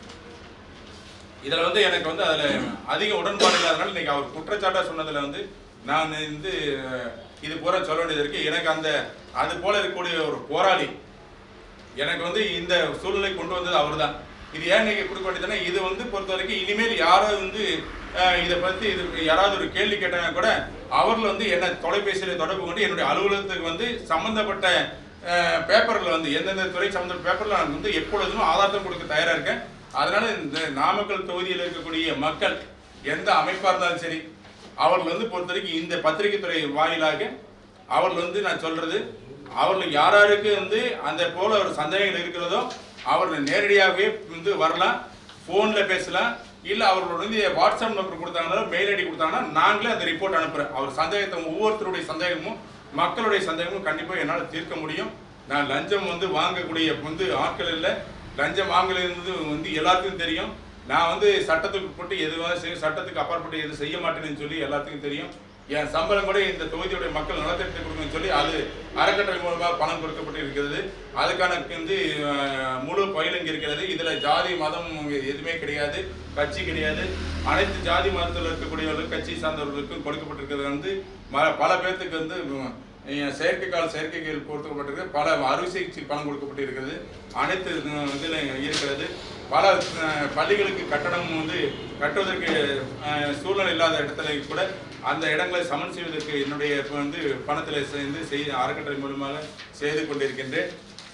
இதுல வந்து எனக்கு வந்து அதுல அதிக உடன்பாடு இல்லாதனால இன்னைக்கு அவர் குற்றச்சாட்டா சொன்னதுல வந்து நான் வந்து இது பூரா சொல்ல வேண்டியது இருக்கு. எனக்கு அந்த அது போல இருக்கக்கூடிய ஒரு போராளி எனக்கு வந்து இந்த சூழ்நிலை கொண்டு வந்தது அவர் தான். இது ஏன் நீங்க கொடுக்க வேண்டியதுன்னா இது வந்து பொறுத்த வரைக்கும் இனிமேல் யாராவது வந்து இதை பற்றி இது யாராவது ஒரு கேள்வி கேட்டாங்க கூட அவர்கள் வந்து என்ன தொலைபேசியில் தொடர்பு கொண்டு என்னுடைய அலுவலகத்துக்கு வந்து சம்பந்தப்பட்ட பேப்பரில் வந்து எந்தெந்த துறை சம்பந்தப்பட்ட பேப்பரில் நான் வந்து எப்பொழுதும் ஆதாரம் கொடுக்க தயாராக இருக்கேன். அதனால இந்த நாமக்கல் தொகுதியில் இருக்கக்கூடிய மக்கள் எந்த அமைப்பாக இருந்தாலும் சரி, அவர்கள் வந்து பொறுத்த வரைக்கும் இந்த பத்திரிகை துறை வாயிலாக அவர்கள் வந்து நான் சொல்றது அவர்கள் யாராருக்கு வந்து அந்த போல ஒரு சந்தேகங்கள் இருக்கிறதோ அவர்கள் நேரடியாகவே வந்து வரலாம், ஃபோனில் பேசலாம், இல்லை அவர்களோட வந்து வாட்ஸ்அப் நம்பர் கொடுத்தாங்கன்னா மெயில் ஐடி கொடுத்தாங்கன்னா நாங்களே அந்த ரிப்போர்ட் அனுப்புகிறேன். அவர் சந்தேகத்தை ஒவ்வொருத்தருடைய சந்தேகமும் மக்களுடைய சந்தேகமும் கண்டிப்பாக என்னால் தீர்க்க முடியும். நான் லஞ்சம் வந்து வாங்கக்கூடிய வந்து ஆட்கள் இல்லை, லஞ்சம் வாங்கலேருந்து வந்து எல்லாத்துக்கும் தெரியும். நான் வந்து சட்டத்துக்கு உட்பட்டு எதுவாக செய்ய சட்டத்துக்கு அப்பாற்பட்டு எது செய்ய மாட்டேன்னு சொல்லி எல்லாத்துக்கும் தெரியும். என் சம்பளம் கூட இந்த தொகுதியுடைய மக்கள் நலத்திட்டத்தை கொடுக்கணும்னு சொல்லி அது அறக்கட்டளை மூலமாக பணம் கொடுக்கப்பட்டு இருக்கிறது. அதுக்கான வந்து முழு பயிலுங்க இருக்கிறது. இதில் ஜாதி மதம் எதுவுமே கிடையாது, கட்சி கிடையாது. அனைத்து ஜாதி மதத்தில் இருக்கக்கூடியவர்களுக்கு கட்சி சார்ந்தவர்களுக்கும் கொடுக்கப்பட்டிருக்கிறது வந்து பல பேர்த்துக்கு வந்து செயற்கைகள் கொடுக்கப்பட்டிருக்கிறது. பல அறுவை சிகிச்சை பணம் கொடுக்கப்பட்டு இருக்கிறது. அனைத்து இதில் இருக்கிறது. பல பள்ளிகளுக்கு கட்டணம் வந்து கட்டுவதற்கு சூழ்நிலை இல்லாத இடத்துல கூட அந்த இடங்களை சமன் செய்வதற்கு என்னுடைய வந்து பணத்தில் சேர்ந்து அறக்கட்டளை மூலமாக செய்து கொண்டிருக்கின்றேன்.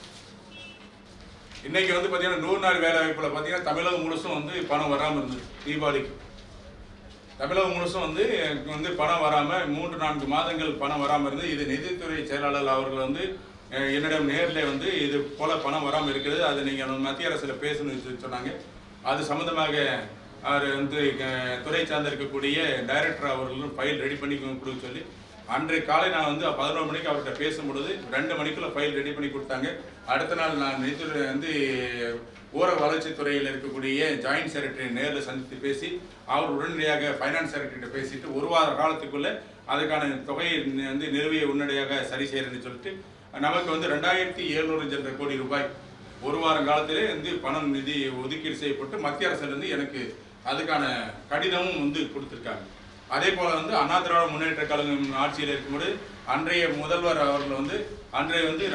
இன்னைக்கு வந்து பார்த்தீங்கன்னா 100 நாள் வேலை வாய்ப்புல பார்த்தீங்கன்னா தமிழகம் முழுசும் வந்து பணம் வராமல் இருந்தது. தீபாவளிக்கு தமிழகம் முழுசும் வந்து பணம் வராமல் 3-4 மாதங்கள் பணம் வராமல் இருந்து இது நிதித்துறை செயலாளர் அவர்கள் வந்து என்னிடம் நேரில் வந்து இது போல பணம் வராமல் இருக்கிறது, அது நீங்கள் மத்திய அரசில் பேசணும்னு சொன்னாங்க. அது சம்மந்தமாக அவர் வந்து துறை சார்ந்த இருக்கக்கூடிய டைரக்டர் அவர்களும் ஃபைல் ரெடி பண்ணி கொடுக்க சொல்லி அன்றைய காலை நான் வந்து 11 மணிக்கு அவர்கிட்ட பேசும்பொழுது 2 மணிக்குள்ள ஃபைல் ரெடி பண்ணி கொடுத்தாங்க. அடுத்த நாள் நான் நிதித்துறை வந்து ஊரக வளர்ச்சித்துறையில் இருக்கக்கூடிய ஜாயின்ட் செக்ரட்டரி நேரில் சந்தித்து பேசி அவர் உடனடியாக ஃபைனான்ஸ் செக்ரட்டரிகிட்ட பேசிட்டு 1 வார காலத்துக்குள்ளே அதுக்கான தொகையை வந்து நிறுவிய உடனடியாக சரி செய்யறதுன்னு சொல்லிட்டு நமக்கு வந்து 2700 கோடி ரூபாய் 1 வார காலத்திலே வந்து பணம் நிதி ஒதுக்கீடு செய்யப்பட்டு மத்திய அரசிலிருந்து எனக்கு அதுக்கான கடிதமும் வந்து கொடுத்துருக்காங்க. அதே போல் வந்து அண்ணா திராவிட முன்னேற்ற கழகம் ஆட்சியில் இருக்கும்போது அன்றைய முதல்வர் அவர்கள் வந்து அன்றைய வந்து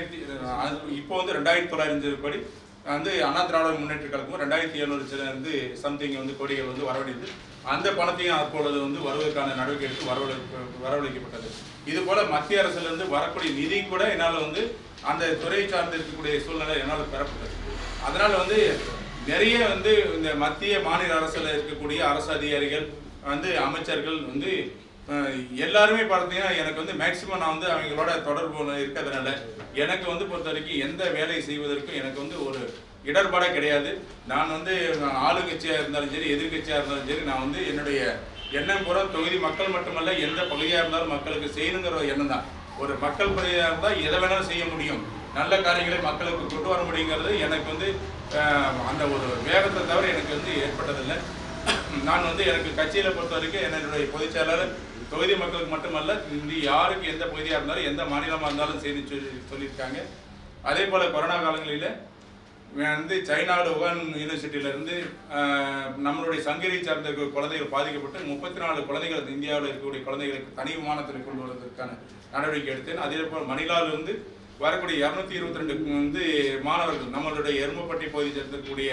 இப்போ வந்து 2900 கோடி வந்து அண்ணா திராவிட முன்னேற்ற கழகம் 2700 வந்து சம்திங் வந்து கோடிகள் வந்து வரவேண்டியது. அந்த பணத்தையும் அப்பொழுது வந்து வருவதற்கான நடவடிக்கை எடுத்து வரவழைக்கப்பட்டது. இது போல மத்திய அரசிலிருந்து வரக்கூடிய நிதி கூட என்னால் வந்து அந்த துறை சார்ந்து இருக்கக்கூடிய சூழ்நிலை என்னால் பெறப்பட்டது. அதனால வந்து நிறைய வந்து இந்த மத்திய மாநில அரசில் இருக்கக்கூடிய அரசு அதிகாரிகள் வந்து அமைச்சர்கள் வந்து எல்லாருமே பார்த்தீங்கன்னா எனக்கு வந்து மேக்சிமம் நான் வந்து அவங்களோட தொடர்பு இருக்கிறதுனால எனக்கு வந்து பொறுத்த வரைக்கும் எந்த வேலை செய்வதற்கும் எனக்கு வந்து ஒரு இடர்பாடே கிடையாது. நான் வந்து ஆளுங்கட்சியாக இருந்தாலும் சரி எதிர்கட்சியாக இருந்தாலும் சரி நான் வந்து என்னுடைய எண்ணம் பூரா தொகுதி மக்கள் மட்டுமல்ல எந்த பகுதியாக இருந்தாலும் மக்களுக்கு செய்யணுங்கிற எண்ணம் தான். ஒரு மக்கள் பகுதியாக இருந்தால் எதை வேணாலும் செய்ய முடியும், நல்ல காரியங்களை மக்களுக்கு கொண்டு வர முடியுங்கிறது எனக்கு வந்து அந்த ஒரு வேகத்தை தவிர எனக்கு வந்து ஏற்பட்டதில்லை. நான் வந்து எனக்கு கட்சியில் பொறுத்த வரைக்கும் என்னுடைய பொதுச் செயலாளர் தொகுதி மக்களுக்கு மட்டுமல்ல யாருக்கு எந்த பகுதியாக இருந்தாலும் எந்த மாநிலமாக இருந்தாலும் செய்து சொல்லியிருக்காங்க. அதே போல் கொரோனா காலங்களில் வந்து சைனாவோட உகான் யூனிவர்சிட்டியிலேருந்து நம்மளுடைய சங்கரி சார்ந்த குழந்தைகள் பாதிக்கப்பட்டு 34 குழந்தைகள் இந்தியாவில் இருக்கக்கூடிய குழந்தைகளுக்கு தனி விமானத்தில் கொண்டு வருவதற்கான நடவடிக்கை எடுத்தேன். அதே போல் மணிலாவிலிருந்து வரக்கூடிய 222 வந்து மாணவர்கள் நம்மளுடைய எருமப்பட்டி பகுதியை சேர்ந்திருக்கக்கூடிய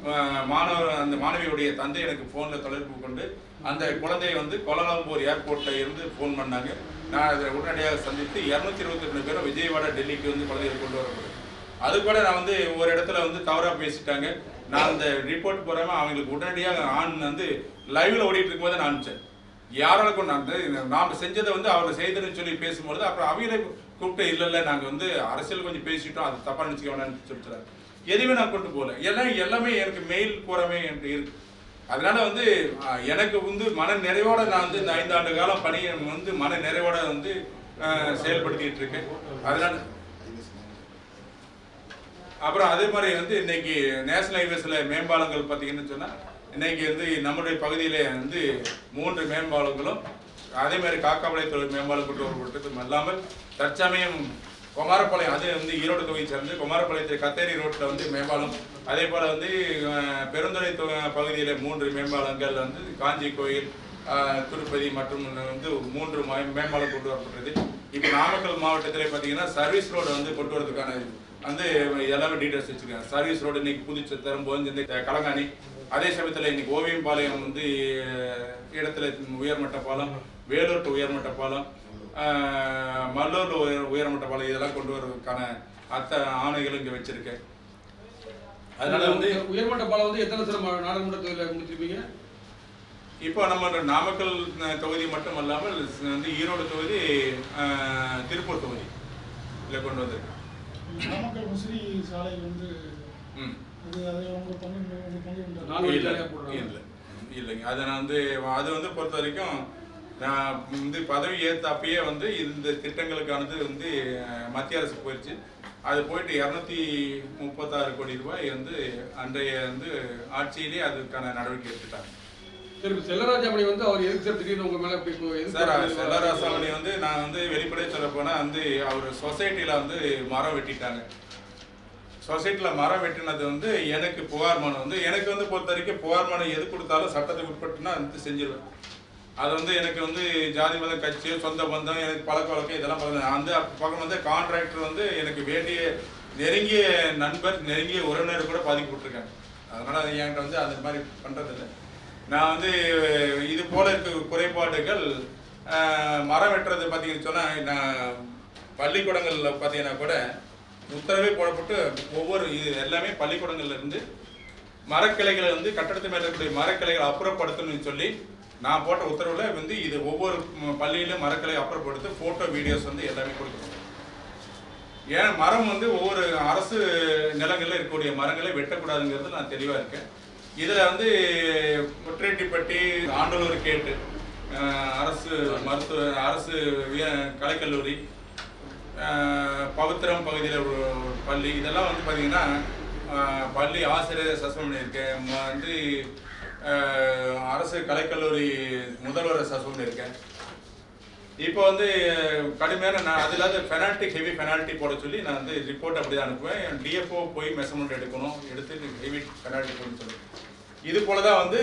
அந்த மாணவியுடைய தந்தை எனக்கு ஃபோனில் தொடர்பு கொண்டு அந்த குழந்தையை வந்து கோலாலம்பூர் ஏர்போர்ட்டில் இருந்து ஃபோன் பண்ணாங்க. நான் அதை உடனடியாக சந்தித்து 222 பேரும் விஜயவாடா டெல்லிக்கு வந்து குழந்தைகள் கொண்டு வரப்படுது. அது கூட நான் வந்து ஒரு இடத்துல வந்து தவறாக பேசிட்டாங்க. நான் அந்த ரிப்போர்ட் போகாம அவங்களுக்கு உடனடியாக வந்து லைவ்ல ஓடிட்டு இருக்கும்போது நான் அனுப்பிச்சேன். யாரால கொண்டு நாம் செஞ்சதை வந்து அவங்க செய்ததுன்னு சொல்லி பேசும்பொழுது அப்புறம் அவங்களே கூப்பிட்டு இல்லை நாங்கள் வந்து அரசியல் கொஞ்சம் பேசிட்டோம், அது தப்பாக நினச்சிக்க வேணாம்னு சொல்லிட்டுறாரு. எதுவுமே நான் கொண்டு போகல, எல்லாமே எனக்கு மெயில் பூராமே எனக்கு இருக்கு. அதனால வந்து எனக்கு வந்து மன நிறைவோட நான் வந்து இந்த 5 ஆண்டு காலம் பணியை வந்து மன நிறைவோட வந்து செயல்படுத்திட்டு இருக்கேன். அதனால அப்புறம் அதே மாதிரி வந்து இன்னைக்கு நேஷனல் ஹைவேஸில் மேம்பாலங்கள் பார்த்தீங்கன்னு சொன்னால் இன்னைக்கு வந்து நம்முடைய பகுதியிலே வந்து 3 மேம்பாலங்களும் அதே மாதிரி காக்காபாளையத்தில் மேம்பாலம் கொண்டு வரப்பட்டதும் அல்லாமல் தற்சமயம் குமாரபாளையம் அது வந்து ஈரோடு தொகுதியை சேர்ந்து குமாரபாளையத்தில் கத்தேரி ரோட்டில் வந்து மேம்பாலம், அதே போல் வந்து பெருந்துறை பகுதியில் 3 மேம்பாலங்கள் வந்து காஞ்சி கோயில் திருப்பதி மற்றும் வந்து 3 மேம்பாலம் கொண்டு வரப்பட்டது. இப்போ நாமக்கல் மாவட்டத்தில் பார்த்தீங்கன்னா சர்வீஸ் ரோடு வந்து கொண்டு வரதுக்கான வந்து எல்லாமே டீட்டெயில்ஸ் வச்சுருக்காங்க. சர்வீஸ் ரோடு இன்னைக்கு புதுச்சத்திரம் போஞ்சந்தை கலங்காணி, அதே சமயத்தில் இன்னைக்கு ஓவியம்பாளையம் வந்து இடத்துல உயர்மட்ட பாலம், வேலூர் டு உயர்மட்ட பாலம், மல்லூர் உயர்மட்ட பாலம் இதெல்லாம் கொண்டு வரதுக்கான ஆணைகளும் இங்கே வச்சிருக்கேன். அதனால வந்து உயர்மட்ட பாலம் வந்து எத்தனை நாடாளுமன்ற தொகுதியில் முடிச்சிருப்பீங்க? இப்போ நம்ம நாமக்கல் தொகுதி மட்டும் அல்லாமல் வந்து ஈரோடு தொகுதி, திருப்பூர் தொகுதி இதில் கொண்டு வந்திருக்கேன். நாமக்கல் முசிறி சாலை வந்து இல்லைங்க. அதை நான் வந்து அது வந்து பொறுத்த வரைக்கும் நான் வந்து பதவி ஏற்றப்பயே வந்து இந்த திட்டங்களுக்கானது வந்து மத்திய அரசு போயிடுச்சு. அது போயிட்டு 236 கோடி ரூபாய் வந்து அன்றைய வந்து ஆட்சியிலே அதுக்கான நடவடிக்கை எடுத்துட்டாங்க. செல்லராஜாமணி வந்து அவர் எதுக்கு சார் திடீர்னு உங்க மேல சார்? செல்லராஜாமணி வந்து நான் வந்து வெளிப்படையாக சொல்ல போனால் வந்து அவர் சொசைட்டியில் வந்து மரம் வெட்டிட்டாங்க. சொசைட்டியில் மரம் வெட்டினது வந்து எனக்கு புகார் மனு வந்து எனக்கு வந்து பொறுத்த வரைக்கும் புகார் மனு எது கொடுத்தாலும் சட்டத்துக்கு உட்பட்டுனா வந்து செஞ்சிருவேன். அது வந்து எனக்கு வந்து ஜாதி மதம் கட்சி சொந்த பந்தம் எனக்கு பழக்க வழக்கம் இதெல்லாம் பார்க்க அந்த பக்கம் வந்து கான்ட்ராக்டர் வந்து எனக்கு வேண்டிய நெருங்கிய நண்பர் நெருங்கிய உறவினர் கூட பாதிக்கப்பட்டிருக்காங்க. அதனால் என்கிட்ட வந்து அந்த மாதிரி பண்ணுறதில்லை. நான் வந்து இது போல் இருக்க குறைபாடுகள் மரம் வெட்டுறது பார்த்தீங்கன்னு சொன்னால் நான் பள்ளிக்கூடங்களில் பார்த்தீங்கன்னா கூட உத்தரவே போடப்பட்டு ஒவ்வொரு இது எல்லாமே பள்ளிக்கூடங்கள்ல இருந்து மரக்கிளைகளை வந்து கட்டடத்து மேலே இருக்கக்கூடிய மரக்கிளைகளை அப்புறப்படுத்தணும்னு சொல்லி நான் போட்ட உத்தரவில் வந்து இது ஒவ்வொரு பள்ளியிலும் மரக்கிளை அப்புறப்படுத்தி ஃபோட்டோ வீடியோஸ் வந்து எல்லாமே கொடுக்கணும். ஏன் மரம் வந்து ஒவ்வொரு அரசு நிலங்களில் இருக்கக்கூடிய மரங்களை வெட்டக்கூடாதுங்கிறது நான் தெளிவாக இருக்கேன். இதில் வந்து முற்றிரெட்டிப்பட்டி, ஆண்டலூர் கேட்டு, அரசு அரசு கலைக்கல்லூரி, பவித்திரம் பகுதியில் ஒரு பள்ளி, இதெல்லாம் வந்து பார்த்தீங்கன்னா பள்ளி ஆசிரியர் சஸ்பெண்ட் பண்ணியிருக்கேன். வந்து அரசு கலைக்கல்லூரி முதல்வரை சஸ்பெண்ட் பண்ணியிருக்கேன். இப்போ வந்து கடுமையான நான் அது இல்லாத பெனால்ட்டி ஹெவி பெனால்ட்டி போட சொல்லி நான் வந்து ரிப்போர்ட் அப்படி தான் அனுப்புவேன். டிஎஃப்ஓ போய் மெஷர்மெண்ட் எடுக்கணும், எடுத்து ஹெவி பெனால்ட்டி போடணும்னு சொல்லி இது போல தான் வந்து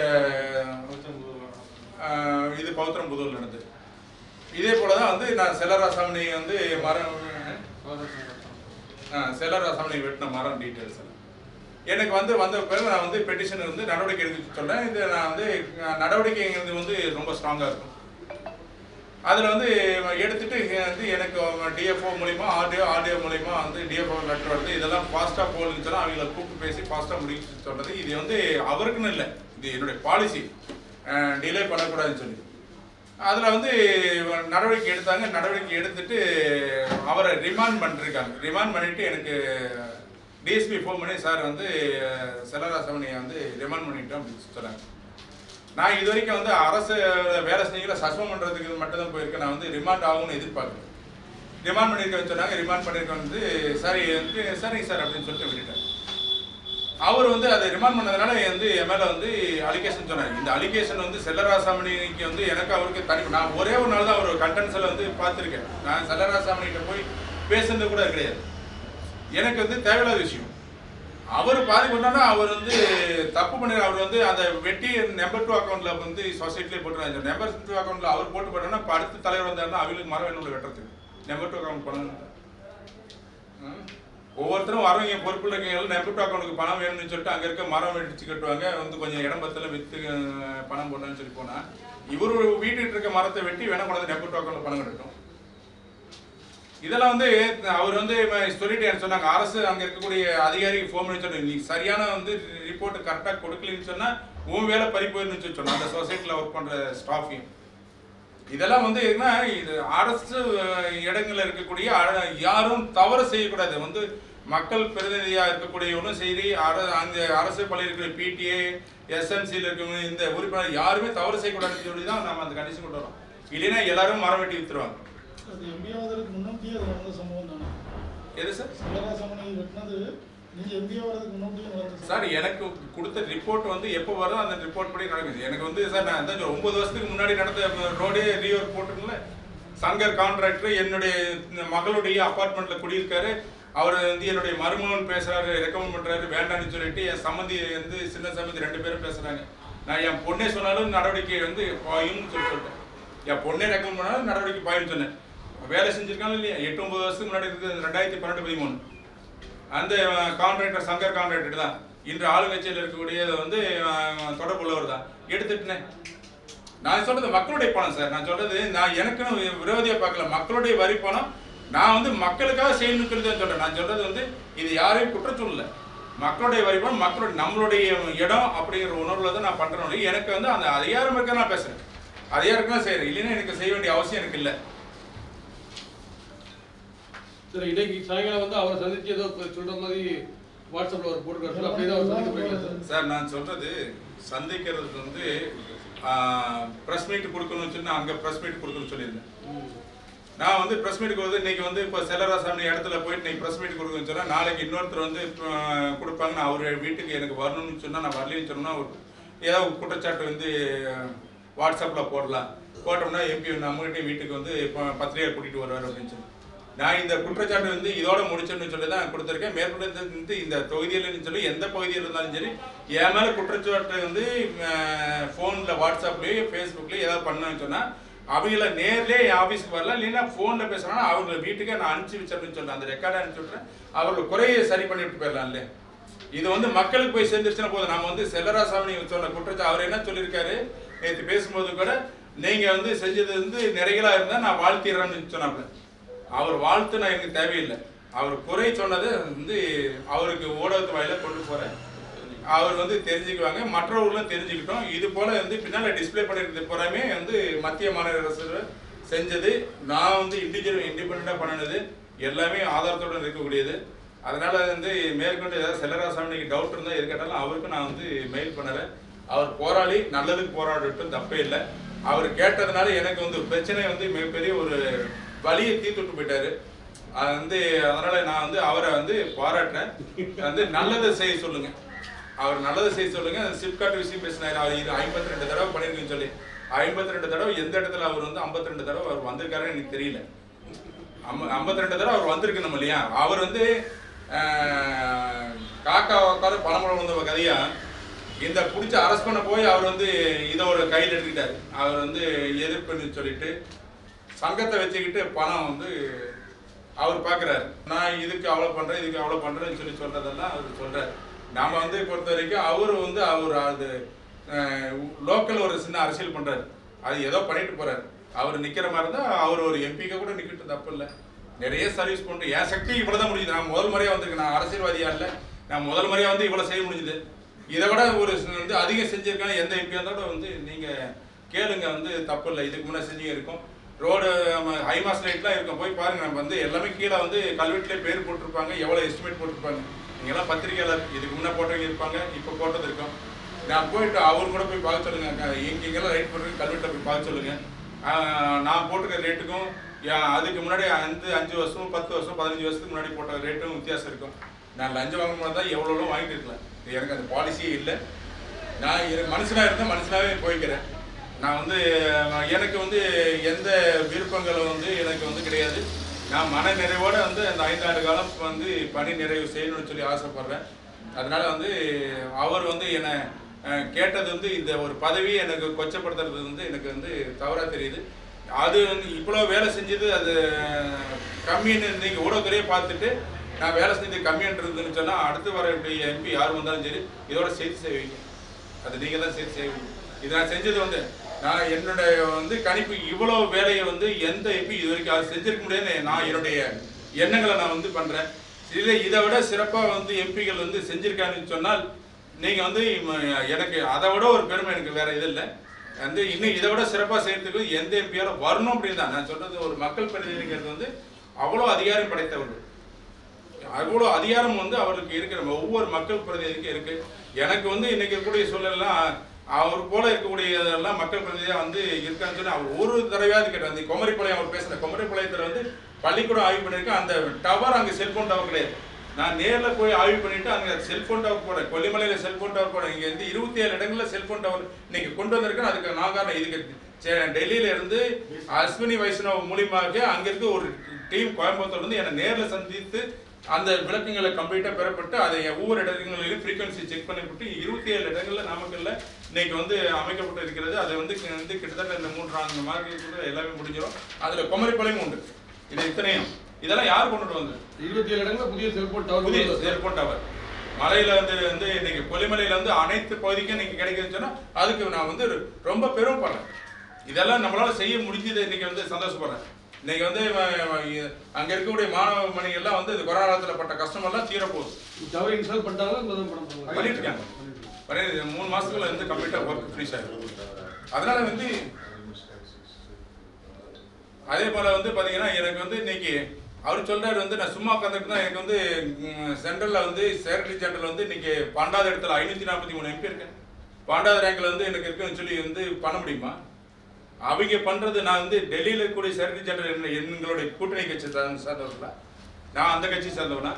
இது பவித்திரம் புதூரில் நடந்தது. இதே போல தான் வந்து நான் செல்லராசாமணி வந்து செல்லராசாமணி வெட்டின மரம் டீட்டெயில்ஸ் எனக்கு வந்து வந்த பிறகு நான் வந்து பெட்டிஷன் வந்து நடவடிக்கை எடுக்க சொல்கிறேன். இது நான் வந்து நடவடிக்கைங்கிறது வந்து ரொம்ப ஸ்ட்ராங்காக இருக்கும். அதில் வந்து எடுத்துகிட்டு வந்து எனக்கு டிஎஃப்ஓ மூலிமா ஆர்டிஓ மூலிமா வந்து டிஎஃப்ஓ லெட்டர் வருது. இதெல்லாம் ஃபாஸ்ட்டாக போகணுன்னு சொன்னால் அவங்கள கூப்பிட்டு பேசி ஃபாஸ்ட்டாக முடிச்சு சொல்கிறது. இது வந்து அவருக்குன்னு இல்லை, இது என்னுடைய பாலிசி, டிலே பண்ணக்கூடாதுன்னு சொல்லி அதில் வந்து நடவடிக்கை எடுத்தாங்க. நடவடிக்கை எடுத்துட்டு அவரை ரிமாண்ட் பண்ணிருக்காங்க. ரிமாண்ட் பண்ணிவிட்டு எனக்கு டிஎஸ்பி ஃபோன் பண்ணி சார் வந்து செல்லராசாமணியை வந்து ரிமாண்ட் பண்ணிட்டோம் அப்படின்னு சொன்னாங்க. நான் இது வரைக்கும் வந்து அரசு வேலை செஞ்சீங்களா சஸ்பெண்ட் பண்ணுறதுக்கு மட்டும்தான் போயிருக்கேன். நான் வந்து ரிமாண்ட் ஆகும்னு எதிர்பார்க்குறேன். ரிமாண்ட் பண்ணியிருக்கேன்னு சொன்னாங்க. ரிமாண்ட் பண்ணியிருக்கேன் வந்து சரி வந்து சரிங்க சார் அப்படின்னு சொல்லிட்டு விட்டுட்டேன். அவர் வந்து அதை ரிமாண்ட் பண்ணதுனால வந்து என் மேலே வந்து அலிகேஷன் சொன்னார். இந்த அலிகேஷன் வந்து செல்லராசாமணிக்கு வந்து எனக்கு அவருக்கு தனி நான் ஒரே ஒரு நாள் தான் அவர் கண்டென்ஸில் வந்து பார்த்துருக்கேன். நான் செல்லராசாமணிகிட்ட போய் பேசுறது கூட கிடையாது. எனக்கு வந்து தேவையில்லாத விஷயம். அவர் பாதி பண்ணா அவர் வந்து தப்பு பண்ணி அவர் வந்து அந்த வெட்டி நம்பர் 2 அக்கௌண்ட்ல வந்து சொசைட்டிலே போட்டுருவாங்க. நம்பர் 2 அக்கௌண்ட்ல அவர் போட்டு போட்டோம்னா இப்போ அடுத்த தலைவர் வந்தாருன்னா அவங்களுக்கு மரம் வேணும் வெட்டுறதுக்கு நம்பர் 2 அக்கௌண்ட் பண்ணணும். ஒவ்வொருத்தரும் வரவங்க பொறுப்புள்ள இருக்கவங்க நம்பர் 2 அக்கௌண்ட்டுக்கு பணம் வேணும்னு சொல்லிட்டு அங்கே இருக்க மரம் வெடிச்சு கட்டுவாங்க. வந்து கொஞ்சம் இடம் பத்தில் விற்று பணம் போடணும்னு சொல்லி போனால் இவர் வீட்டுக்கு இருக்க மரத்தை வெட்டி வேணா கொண்டாந்து நம்பர் 2 அக்கௌண்ட்டில் பணம் கட்டட்டும். இதெல்லாம் வந்து அவர் வந்து சொல்லிட்டு சொன்னாங்க. அரசு அங்கே இருக்கக்கூடிய அதிகாரிக்கு ஃபோன் பண்ணி சொன்னாங்க, நீ சரியான வந்து ரிப்போர்ட் கரெக்டாக கொடுக்கலன்னு சொன்னால் உன் வேலை பறி போயிருந்துச்சு சொன்னாங்க அந்த சொசைட்டியில் ஒர்க் பண்ணுற ஸ்டாஃபையும். இதெல்லாம் வந்து என்ன இது அரசு இடங்களில் இருக்கக்கூடிய யாரும் தவறு செய்யக்கூடாது. வந்து மக்கள் பிரதிநிதியாக இருக்கக்கூடியவனும் சரி, அந்த அரசு பள்ளியில் இருக்கிற பிடிஏ எஸ்எம்சியில் இருக்கவங்க இந்த உறுப்பினர் யாருமே தவறு செய்யக்கூடாதுன்னு சொல்லி தான் நம்ம அந்த கண்டிஷன் கொண்டு வரோம். இல்லைன்னா எல்லாரும் மரம் வெட்டி வித்துருவாங்க. எது சார் சார் எனக்கு கொடுத்த ரிப்போர்ட் வந்து எப்போ வரும் அந்த ரிப்போர்ட் படி நடக்குது. எனக்கு வந்து சார் நான் 9 வருஷத்துக்கு முன்னாடி நடந்த ரோடே ரீஒர்க் போட்டிருக்கல. சங்கர் கான்ட்ராக்டர் என்னுடைய மகளுடைய அப்பார்ட்மெண்ட்டில் குடியிருக்காரு. அவர் வந்து என்னுடைய மருமகன் பேசுகிறாரு, ரெக்கமெண்ட் பண்ணுறாரு வேண்டான்னு சொல்லிட்டு என் சம்மந்தி வந்து சின்ன சம்மந்தி 2 பேரும் பேசுகிறாங்க. நான் என் பொண்ணே சொன்னாலும் நடவடிக்கை வந்து பாயும்னு சொல்லிட்டேன். என் பொண்ணே ரெக்கமெண்ட் பண்ணாலும் நடவடிக்கை பாயும்னு சொன்னேன். வேலை செஞ்சுருக்காங்க இல்லையா 8-9 வருஷத்துக்கு முன்னாடி இருக்குது 2012-13 அந்த கான்ட்ராக்டர் சங்கர் கான்ட்ராக்டர் தான் இன்று ஆளுங்கட்சியில் இருக்கக்கூடியதை வந்து தொடர்புள்ளவர் தான் எடுத்துட்டேன். நான் சொல்றது மக்களுடைய பணம் சார். நான் சொல்றது நான் எனக்குன்னு விரோதியாக பார்க்கல. மக்களுடைய வரி பணம் நான் வந்து மக்களுக்காக செய்யணும்னு சொல்லி தான் சொல்றேன். நான் சொல்றது வந்து இது யாரையும் குற்றம் சொல்லல. மக்களுடைய வரிபணம் மக்களுடைய நம்மளுடைய இடம் அப்படிங்கிற உணர்வுல தான் நான் பண்றேன். எனக்கு வந்து அந்த அதிகாரம் இருக்க நான் பேசுறேன், அதிகாரம் தான் செய்யறேன், இல்லைன்னா எனக்கு செய்ய வேண்டிய அவசியம் எனக்கு இல்லை. சரி, இன்னைக்கு சாயங்காலம் வந்து அவரை சந்திச்சு ஏதோ சொல்ற மாதிரி வாட்ஸ்அப்ல ஒரு போட்டுருக்காரு, அப்படியே அவர் சந்திக்க போயிருக்காரு சார். நான் சொல்றது சந்திக்கிறதுக்கு வந்து ப்ரெஸ் மீட் கொடுக்கணும்னு சொல்லி நான் அங்கே ப்ரெஸ் மீட் கொடுக்கணும்னு சொல்லியிருந்தேன். நான் வந்து ப்ரெஸ் மீட்டுக்கு வந்து இன்னைக்கு வந்து இப்போ செல்லராசாமி இடத்துல போயிட்டு இன்னைக்கு ப்ரெஸ் மீட் கொடுக்கணும்னு சொன்னால் நாளைக்கு இன்னொருத்தர் வந்து கொடுப்பாங்க. நான் அவர் வீட்டுக்கு எனக்கு வரணும்னு சொன்னால் நான் வரலன்னு சொன்னால் ஏதாவது குற்றச்சாட்டு வந்து வாட்ஸ்அப்பில் போட்டோம்னா எம்பி நம்மகிட்டே வீட்டுக்கு வந்து இப்போ பத்திரிகை கூட்டிகிட்டு வருவார் அப்படின்னு சொல்லி நான் இந்த குற்றச்சாட்டு வந்து இதோட முடிச்சேன்னு சொல்லி தான் கொடுத்துருக்கேன். மேற்கொண்டு வந்து இந்த தொகுதியில்னு சொல்லி எந்த பகுதியில் இருந்தாலும் சரி என் மேலே குற்றச்சாட்டு வந்து ஃபோனில் வாட்ஸ்அப்லேயோ ஃபேஸ்புக்லேயோ ஏதாவது பண்ணணும்னு சொன்னால் அவங்கள நேர்லேயே என் ஆஃபீஸுக்கு வரலாம், இல்லைன்னா ஃபோனில் பேசுகிறாங்கன்னா அவங்கள வீட்டுக்கே நான் அனுப்பிச்சி வச்சேன்னு சொல்கிறேன். அந்த ரெக்கார்டை அனுப்பிச்சி விட்றேன், அவர்கள் குறையை சரி பண்ணிவிட்டு போயிடலாம் இல்லையா. இது வந்து மக்களுக்கு போய் சேர்ந்துருச்சுன்னா போதும். நம்ம வந்து செல்லராசாமி சொன்ன குற்றச்சாட்டு அவர் என்ன சொல்லியிருக்காரு நேற்று பேசும்போது கூட, நீங்கள் வந்து செஞ்சது வந்து நிறைகளாக இருந்தால் நான் வாழ்த்திடுறேன்னு சொன்னாப்புல. அவர் வாழ்த்துனா எனக்கு தேவையில்லை, அவர் குறை சொன்னதை வந்து அவருக்கு ஊடகத்து வாயில கொண்டு போகிறேன். அவர் வந்து தெரிஞ்சுக்குவாங்க, மற்றவர்களும் தெரிஞ்சுக்கிட்டோம். இது போல வந்து பின்னால் டிஸ்பிளே பண்ணிருக்கிறது பூராமே வந்து மத்திய மாநில அரசு செஞ்சது, நான் வந்து இண்டிபெண்டாக பண்ணினது, எல்லாமே ஆதாரத்துடன் இருக்கக்கூடியது. அதனால வந்து மேற்கொண்டு ஏதாவது செல்லராசாமிக்கு டவுட் இருந்தால் எது கேட்டாலும் அவருக்கு நான் வந்து மெயில் பண்ணுறேன். அவர் போராளி, நல்லதுக்கு போராடட்டும், தப்பே இல்லை. அவர் கேட்டதுனால எனக்கு வந்து பிரச்சனை வந்து மிகப்பெரிய ஒரு வலியை தீர்த்துட்டு போயிட்டாரு. அது வந்து அதனால நான் வந்து அவரை வந்து பாராட்டுறேன். வந்து நல்லதை செய்ய சொல்லுங்க, அவர் நல்லதை செய்ய சொல்லுங்க. சிப்காட் விஷயம் பேசினார், அவர் 52 தடவை பண்ணியிருக்குன்னு சொல்லி 52 தடவை எந்த இடத்துல அவர் வந்து 52 தடவை அவர் வந்திருக்காருன்னு எனக்கு தெரியல. 52 தடவை அவர் வந்திருக்கணும் இல்லையா. அவர் வந்து காக்கா உட்கார பணமளவு வந்த கதையா இந்த பிடிச்சி அரெஸ்ட் பண்ண போய் அவர் வந்து இதை ஒரு கையில் எடுத்துக்கிட்டார். அவர் வந்து எதிர்ப்புன்னு சொல்லிட்டு சங்கத்தை வச்சுக்கிட்டு பணம் வந்து அவர் பார்க்குறாரு. நான் இதுக்கு அவ்வளோ பண்ணுறேன், இதுக்கு அவ்வளோ பண்ணுறேன்னு சொல்லி சொல்கிறதெல்லாம் அவர் சொல்கிறார். நாம் வந்து பொறுத்த வரைக்கும் அவர் வந்து அவர் அது லோக்கல் ஒரு சின்ன அரசியல் பண்ணுறாரு, அது ஏதோ பண்ணிட்டு போகிறார். அவர் நிற்கிற மாதிரி தான் அவர் ஒரு எம்பிக்கு கூட நிற்கிட்டு தப்பு இல்லை. நிறைய சர்வீஸ் பண்ணுறேன், என் சக்தி இவ்வளோ தான் முடியுது. நான் முதல் முறையாக வந்திருக்கேன், நான் அரசியல்வாதியாக இல்லை, நான் முதல் முறையாக வந்து இவ்வளோ செய்ய முடிஞ்சுது. இதை விட ஒரு வந்து அதிகம் செஞ்சுருக்காங்க எந்த எம்பியாக இருந்தாலும் வந்து நீங்கள் கேளுங்க, வந்து தப்பு இல்லை. இதுக்கு முன்னே செஞ்சு இருக்கும் ரோடு ஹைமாஸ் லைட்லாம் இருக்கும், போய் பாருங்க. நம்ம வந்து எல்லாமே கீழே வந்து கல்வெட்டிலே பேர் போட்டிருப்பாங்க, எவ்வளோ எஸ்டிமேட் போட்டிருப்பாங்க. நீங்கள்லாம் பத்திரிகையாளர், இதுக்கு முன்னே போட்டவங்க இருப்பாங்க, இப்போ போட்டது இருக்கும். நான் போயிட்டு அவர் கூட போய் பார்க்க சொல்லுங்க, எங்கெங்கெல்லாம் ரைட் போட்டிருக்கு கல்வெட்டில் போய் பார்க்க சொல்லுங்க. நான் போட்டிருக்க ரேட்டுக்கும் அதுக்கு முன்னாடி 5 வருஷம் 10 வருஷம் 15 வருஷத்துக்கு முன்னாடி போட்ட ரேட்டும் வித்தியாசம் இருக்கும். நான் லஞ்சம் வாங்க போது தான் எவ்வளோ வாங்கிட்டு இருக்கலாம். எனக்கு அந்த பாலிசியே இல்லை. நான் மனுஷனாக இருந்தால் மனுஷனாகவே போய்க்கிறேன். நான் வந்து எனக்கு வந்து எந்த விருப்பங்களும் வந்து எனக்கு வந்து கிடையாது. நான் மன நிறைவோடு வந்து அந்த 5 ஆண்டு காலம் வந்து பணி நிறைவு செய்யணும்னு சொல்லி ஆசைப்படுறேன். அதனால வந்து அவர் வந்து என்னை கேட்டது வந்து இந்த ஒரு பதவியை எனக்கு கொச்சப்படுத்துறது வந்து எனக்கு வந்து தவறாக தெரியுது. அது வந்து இவ்வளோ வேலை செஞ்சது அது கம்மின்னு நீங்கள் ஊடகத்துறையே பார்த்துட்டு நான் வேலை செஞ்சது கம்மின்றதுன்னு சொன்னால் அடுத்து வரக்கூடிய எம்பி யார் வந்தாலும் சரி இதோட சேர்த்து செய்வீங்க, அது நீங்கள் தான் சேர்த்து செய்வீங்க. இது நான் செஞ்சது வந்து நான் என்னுடைய வந்து கணிப்பு இவ்வளோ வேலையை வந்து எந்த எம்பி இது வரைக்கும் அது செஞ்சிருக்க முடியாதுன்னு நான் என்னுடைய எண்ணங்களை நான் வந்து பண்ணுறேன். இல்லை இதை விட சிறப்பாக வந்து எம்பிகள் வந்து செஞ்சுருக்காங்கன்னு சொன்னால் நீங்கள் வந்து எனக்கு அதை விட ஒரு பெருமை எனக்கு வேறு இது இல்லை. வந்து இன்னும் இதை விட சிறப்பாக செய்யறதுக்கு எந்த எம்பியாலும் வரணும் அப்படின்னு தான் நான் சொல்கிறது. ஒரு மக்கள் பிரதிநிதிங்கிறது வந்து அவ்வளோ அதிகாரம் படைத்தவர்கள், அவ்வளோ அதிகாரம் வந்து அவருக்கு இருக்கிற ஒவ்வொரு மக்கள் பிரதிநிதிக்கும் இருக்குது. எனக்கு வந்து இன்றைக்கி இருக்கக்கூடிய சூழல்லாம் அவர் போல இருக்கக்கூடியதெல்லாம் மக்கள் பிரதிநிதியாக வந்து இருக்கான்னு சொல்லி அவர் ஒரு தடவையாவது கேட்டார். அந்த குமரிப்பாளையம் அவர் பேசுகிற குமரிப்பாளையத்தில் வந்து பள்ளிக்கூடம் ஆய்வு பண்ணியிருக்கேன். அந்த டவர் அங்கே செல்ஃபோன் டவர் கிடையாது. நான் நேரில் போய் ஆய்வு பண்ணிவிட்டு அங்கே செல்ஃபோன் டவர் போடுறேன். கொல்லிமலையில் செல்ஃபோன் டவர் போடுறேன். இங்கே வந்து 27 இடங்களில் செல்ஃபோன் டவர் இன்னைக்கு கொண்டு வந்திருக்கேன். அதுக்கு நான் காரணம் இதுக்கு டெல்லியில இருந்து அஸ்வினி வைஷ்ணவ் மூலியமாக அங்கே இருக்க ஒரு டீம் கோயம்புத்தூர்ல இருந்து என்னை நேரில் சந்தித்து அந்த விளக்கங்களை கம்ப்ளீட்டாக பெறப்பட்டு அதை ஒவ்வொரு இடங்களிலும் ஃப்ரீக்வன்சி செக் பண்ணிவிட்டு 27 இடங்களில் நாமக்கல்ல இன்னைக்கு வந்து அமைக்கப்பட்டு இருக்கிறது. அது வந்து கிட்டத்தட்ட இந்த 3-4 மார்க்குள்ள எல்லாமே முடிஞ்சிடும். அதில் குமரிப்பாளையம் உண்டு. இது இத்தனையும் இதெல்லாம் யார் கொண்டுட்டு வந்து 27 இடங்களில் புதிய செல்போன் டவர், புதிய செல்போன் டவர் மலையில் வந்து இன்னைக்கு கொல்லிமலையில் வந்து அனைத்து பகுதிக்கும் இன்னைக்கு கிடைக்குதுன்னு சொன்னால் அதுக்கு நான் வந்து ரொம்ப பெருமைப்படுறேன். இதெல்லாம் நம்மளால செய்ய முடிஞ்சது இன்னைக்கு வந்து சந்தோஷப்படுறேன். இன்னைக்கு வந்து அங்க இருக்கக்கூடிய மாணவ மணிகள்லாம் வந்து இந்த கொரோனா காலத்துல பட்ட கஷ்டமெல்லாம் தீரப்போகுது. டவர் இன்ஸ்டால் பண்ணிட்டாலும் பண்ணிட்டு இருக்காங்க. 3 மாசத்துக்குள்ள வந்து கம்ப்ளீட்டா ஒர்க் ஃபினிஷ் ஆயிடும். அதனால வந்து அதே போல வந்து பாத்தீங்கன்னா எனக்கு வந்து இன்னைக்கு அவர் சொல்றாரு வந்து நான் சும்மா உட்காந்துட்டு தான் எனக்கு வந்து சென்ட்ரல்ல வந்து செக்ரட்டரி ஜெனரல் வந்து இன்னைக்கு 12வது இடத்துல 543 MP இருக்கேன். 12வது ரேங்க்ல வந்து எனக்கு இருக்குன்னு சொல்லி வந்து பண்ண முடியுமா? அவங்க பண்றது நான் வந்து டெல்லியில இருக்கக்கூடிய செக்ரட்டரி ஜெனரல் எங்களுடைய கூட்டணி கட்சி சார்ந்தவர்களா, நான் அந்த கட்சி சார்ந்தவனா?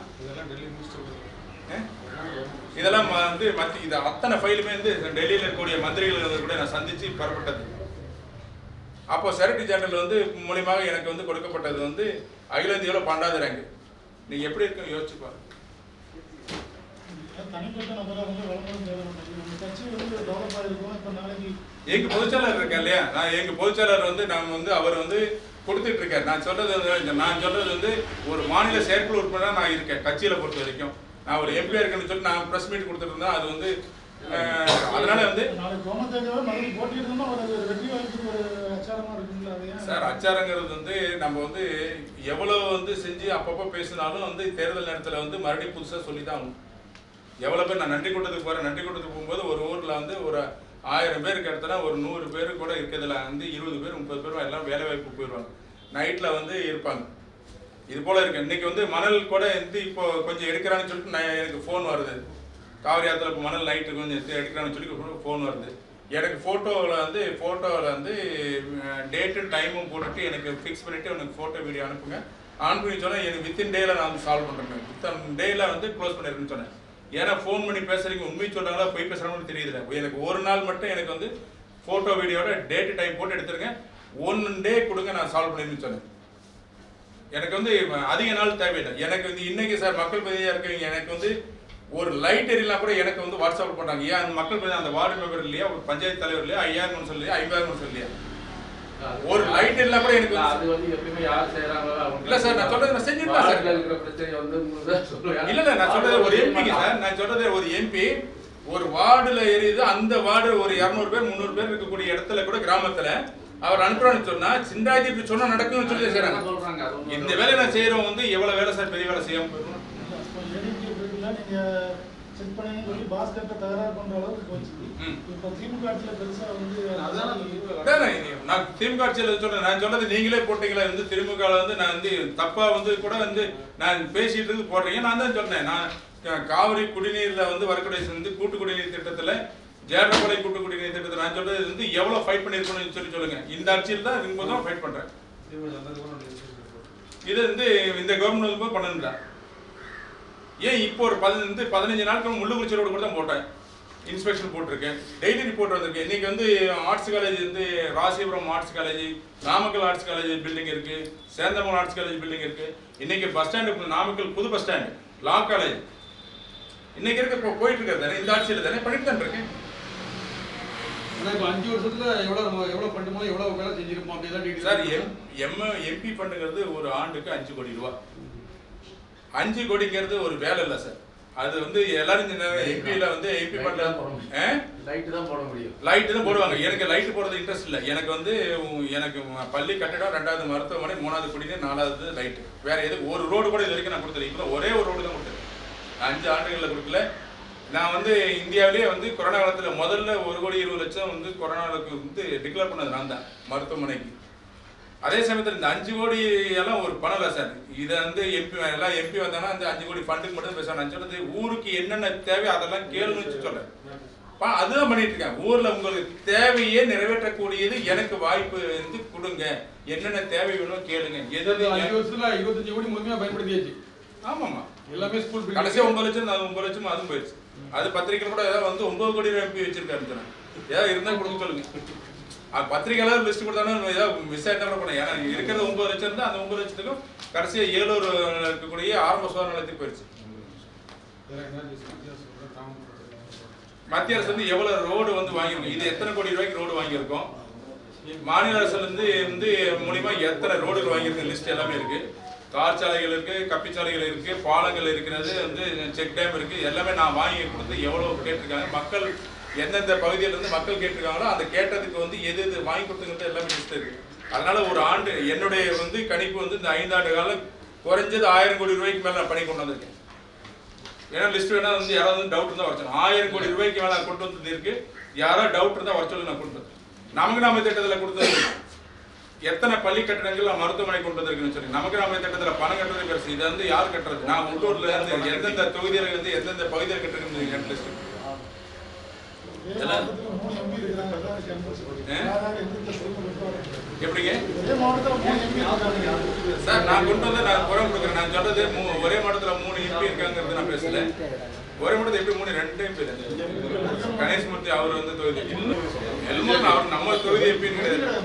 இதெல்லாம் வந்து இது அத்தனை ஃபைலுமே வந்து டெல்லியில இருக்கக்கூடிய மந்திரிகள் கூட நான் சந்திச்சு பெறப்பட்டது. அப்போ செக்ரட்டரி ஜெனரல் வந்து மூலியமாக எனக்கு வந்து கொடுக்கப்பட்டது வந்து அகில இந்தியாவில் 12வது ரேங்க். நீங்க எப்படி இருக்குன்னு யோசிச்சு பாருங்க. தனிப்பட்ட நபராக வந்து வளர்ந்து தேவைப்பட்டது கட்சி வந்து டெவலப் ஆகிருக்கும். இப்போ நாளைக்கு எங்க பொதுச்செயலாளர் இருக்கேன் இல்லையா, நான் எங்க பொதுச்செயலாளர் வந்து நான் வந்து அவர் வந்து கொடுத்துட்டு இருக்காரு. நான் சொல்றது வந்து ஒரு மாநில செயற்குழு உறுப்பினராக நான் இருக்கேன். கட்சியில பொறுத்த வரைக்கும் நான் ஒரு எம்பியா இருக்கேன்னு சொல்லி நான் பிரஸ் மீட் கொடுத்துட்டு இருந்தேன். அது வந்து அதனால வந்து சார் அச்சாரங்கிறது வந்து நம்ம வந்து எவ்வளவு வந்து செஞ்சு அப்பப்போ பேசினாலும் வந்து தேர்தல் நேரத்தில் வந்து மறுபடியும் புதுசாக சொல்லி தான் ஆகணும். எவ்வளோ பேர் நான் நன்றி கூட்டத்துக்கு போகிறேன், நன்றி கூட்டத்துக்கு போகும்போது ஒரு ஊரில் வந்து ஒரு 1000 பேருக்கு இடத்துல ஒரு 100 பேர் கூட இருக்கிறதுல வந்து 20 பேர் 30 பேர் எல்லாம் வேலை வாய்ப்பு போயிடுவாங்க, நைட்டில் வந்து இருப்பாங்க. இது போல இருக்கு. இன்னைக்கு வந்து மணல் கூட வந்து இப்போ கொஞ்சம் எடுக்கிறான்னு சொல்லிட்டு எனக்கு ஃபோன் வருது. காவிரி ஆற்றுல இப்போ மணல் நைட்டு கொஞ்சம் எடுக்கிறான்னு சொல்லி ஃபோன் வருது. எனக்கு ஃபோட்டோவில் வந்து டேட்டும் டைமும் போட்டுட்டு எனக்கு ஃபிக்ஸ் பண்ணிவிட்டு எனக்கு ஃபோட்டோ வீடியோ அனுப்புங்க. அனுப்புன்னு சொன்னால் எனக்கு வித்தின் டேயில் நான் வந்து சால்வ் பண்ணுறேன். வித்தின் டேயில் வந்து க்ளோஸ் பண்ணிருக்குன்னு சொன்னேன். ஏன்னா ஃபோன் பண்ணி பேசுறீங்க உண்மை சொல்கிறாங்களா போய் பேசுகிறாங்கன்னு தெரியுதுல. எனக்கு ஒரு நாள் மட்டும் எனக்கு வந்து ஃபோட்டோ வீடியோட டேட்டு டைம் போட்டு எடுத்துருங்க, 1 டே கொடுங்க, நான் சால்வ் பண்ணிருன்னு சொன்னேன். எனக்கு வந்து அதிக நாள் தேவையில்லை. எனக்கு வந்து இன்னைக்கு சார் மக்கள் பிரதிநிதியாக இருக்கீங்க, எனக்கு வந்து ஒரு லைட் எரியலாம் கூட எனக்கு வந்து வாட்ஸ்அப் பண்ணுறாங்க. ஏன் அந்த மக்கள் பிரதிநிதி அந்த வார்டு மெம்பர் இல்லையா, ஒரு பஞ்சாயத்து தலைவர் இல்லையா, 5000 சொல்லியா 5000 சொல்லியா, ஒரு லைட் எல்லாம் கூட எனக்கு அது வந்து எப்பவுமே யார் செய்யறாங்களோ இல்ல சார். நான் சொல்றது நான் செஞ்சிருக்கேன் சார். இருக்கிற பிரச்சனை வந்து இல்ல நான் சொல்றது ஒரு எம்பி சார். நான் சொல்றது ஒரு எம்பி ஒரு வார்டுல எரியுது, அந்த வார்டு ஒரு 200 பேர் 300 பேர் இருக்கக்கூடிய இடத்துல கூட கிராமத்துல அவர் அனுப்புறான்னு சொன்னா சிண்டாஜி சொன்னா நடக்கும்னு சொல்லி செய்யறாங்க. இந்த வேலை நான் செய்யறோம் வந்து எவ்வளவு வேலை சார், பெரிய வேலை செய்யாம போயிடும். நீங்க செக் பண்ணி சொல்லி பாஸ்கெட்ட தகராறு பண்ற அளவுக்கு போச்சு. இப்போ திமுக ஆட்சியில பெருசா வந்து நான் திமுக ஆட்சியில சொல்றேன். நான் சொல்றது நீங்களே போட்டீங்களா வந்து திமுக வந்து நான் வந்து தப்பா வந்து கூட வந்து நான் பேசிட்டு இருந்து போடுறீங்க. நான் தான் சொன்னேன், நான் காவிரி குடிநீர்ல வந்து வரக்கூடிய வந்து கூட்டு குடிநீர் திட்டத்துல ஜேடப்படை கூட்டு குடிநீர் திட்டத்தில் நான் சொல்றது வந்து எவ்வளவு ஃபைட் பண்ணிருக்கணும்னு சொல்லி சொல்லுங்க. இந்த ஆட்சியில் தான் இருக்கும்போது தான் ஃபைட் பண்றேன். இது வந்து இந்த கவர்மெண்ட் பண்ணணும்ல. ஏன் இப்போ ஒரு 15 நாட்கள் முள்ளுக்குறிச்சி ரோடு கூட தான் போட்டேன், இன்ஸ்பெக்ஷன் போட்டிருக்கேன், டெய்லி ரிப்போர்ட் வந்திருக்கு. இன்னைக்கு வந்து ஆர்ட்ஸ் காலேஜ் வந்து Rasipuram arts college, Namakkal arts college building இருக்கு, சேந்தமங்கலம் ஆர்ட்ஸ் காலேஜ் பில்டிங் இருக்கு. இன்னைக்கு பஸ் ஸ்டாண்டு நாமக்கல் புது பஸ் ஸ்டாண்டு, லா காலேஜ் இன்னைக்கு இருக்க இப்போ போயிட்டு இருக்காரு தானே, இந்த ஆட்சியில் தானே பண்ணிட்டு தான் இருக்கேன். இப்போ 5 வருஷத்துல எவ்வளவு பண்ணுமோ எவ்வளவு வேலை செஞ்சிருப்போம் அப்படிதான் சார். எம்பி ஃபண்டுங்கிறது ஒரு ஆண்டுக்கு 5 கோடி ரூபா. 5 கோடிங்கிறது ஒரு வேலை இல்லை சார். அது வந்து எல்லாரும் எம்பியில வந்து எம்பி பண்ண லைட் தான் போட முடியும், லைட் தான் போடுவாங்க. எனக்கு லைட் போடுறது இன்ட்ரெஸ்ட் இல்லை. எனக்கு வந்து எனக்கு பள்ளி கட்டிடம், 2வது மருத்துவமனை, 3வது குடிநீர், 4வது லைட். வேற எதுக்கு ஒரு ரோடு கூட இது வரைக்கும் நான் கொடுத்தது. இப்போ ஒரே ஒரு ரோடு தான் கொடுத்தேன், 5 ஆண்டுகளில் கொடுக்கல. நான் வந்து இந்தியாவிலேயே வந்து கொரோனா காலத்தில் முதல்ல 1,20,00,000 வந்து கொரோனாவுக்கு வந்து டிக்ளேர் பண்ணது நான் தான் மருத்துவமனைக்கு. அதே சமயத்தில் இந்த 5 கோடி எல்லாம் ஒரு பணம் இல்லை சார். இதை வந்து எல்லாம் எம்பி வந்தாங்கன்னா அந்த 5 கோடி ஃபண்டுக்கு மட்டும் பேசுகிறேன். நான் சொல்றது ஊருக்கு என்னென்ன தேவை அதெல்லாம் கேளுன்னு சொல்றேன். அதுதான் பண்ணிட்டு இருக்கேன். ஊர்ல உங்களுக்கு தேவையே நிறைவேற்றக்கூடியது எனக்கு வாய்ப்பு வந்து கொடுங்க, என்னென்ன தேவை வேணும் கேளுங்க. எது 5 வருஷத்துல 25 கோடி முழுமையா பயன்படுத்தியாச்சு. ஆமாமா, எல்லாமே ஸ்கூல் கடைசியா 9 லட்சம் 9 லட்சம் அதுவும் போயிடுச்சு. அது பத்திரிக்கை கூட ஏதாவது வந்து 9 கோடி எம்பி வச்சிருக்காருன்னு சொன்னேன். ஏதாவது இருந்தா கொடுக்க சொல்லுங்க. பத்திரிகையாளர் லிஸ்ட் கொடுத்தாலும் ஏதாவது மிஸ் ஆகிட்டா கூட பண்ண. ஏன்னா இருக்கிறது 9 லட்சம் இருந்தால் அந்த 9 லட்சத்துக்கும் கடைசியா 7 இருக்கக்கூடிய ஆரம்ப சுகாதார நிலையத்துக்கு போயிடுச்சு. மத்திய அரசு வந்து எவ்வளவு ரோடு வந்து வாங்கியிருக்கோம், இது எத்தனை கோடி ரூபாய்க்கு ரோடு வாங்கியிருக்கோம், மாநில அரசுல இருந்து மூலியமா எத்தனை ரோடுகள் வாங்கியிருக்க லிஸ்ட் எல்லாமே இருக்கு. தார் சாலைகள் இருக்கு, கப்பிச்சாலைகள் இருக்கு, பாலங்கள் இருக்கிறது, வந்து செக் டேம் இருக்கு. எல்லாமே நான் வாங்கி கொடுத்து எவ்வளவு கேட்டிருக்காங்க, மக்கள் எந்தெந்த பகுதியிலேருந்து மக்கள் கேட்டிருக்காங்களோ அந்த கேட்டதுக்கு வந்து எது எது வாங்கி கொடுத்துங்கிறது எல்லாமே லிஸ்ட் இருக்கு. அதனால ஒரு ஆண்டு என்னுடைய வந்து கணிப்பு வந்து இந்த 5 ஆண்டு காலம் குறைஞ்சது 1000 கோடி ரூபாய்க்கு மேலே நான் பண்ணி கொண்டு வந்திருக்கேன். ஏன்னா லிஸ்ட் வேணா வந்து யாராவது டவுட் இருந்தால் வர சொல்லணும். 1000 கோடி ரூபாய்க்கு மேலே கொண்டு வந்தது இருக்கு. யாராவது டவுட் இருந்தால் வர சொல்லி நான் கொண்டு வந்தேன். நமக்கு நாம திட்டத்தில் கொடுத்தது எத்தனை பள்ளி கட்டடங்கள் மருத்துவமனை கொண்டு வந்திருக்குன்னு சொல்லி நமக்கு நாம திட்டத்தில் பணம் கட்டுறது பெருசு. இது வந்து யார் கட்டுறது? நான் உள்ளூர்ல இருந்து எந்தெந்த தொகுதியில் வந்து எந்தெந்த பகுதியில் கட்டுறது லிஸ்ட் எப்படிங்க சார்? நான் கொண்டு வந்து நான் குரம் கொடுக்குறேன். நான் சொல்றது ஒரே மாவட்டத்தில் 3 எம்பி இருக்காங்கிறது நான் பேசல. ஒரே மாவட்டத்தில் எப்படி 2 எம்பி கணேஷ்மூர்த்தி அவர் வந்து தொகுதி எல்மூர் அவர் நம்ம தொகுதி எம்பின்னு கிடையாது.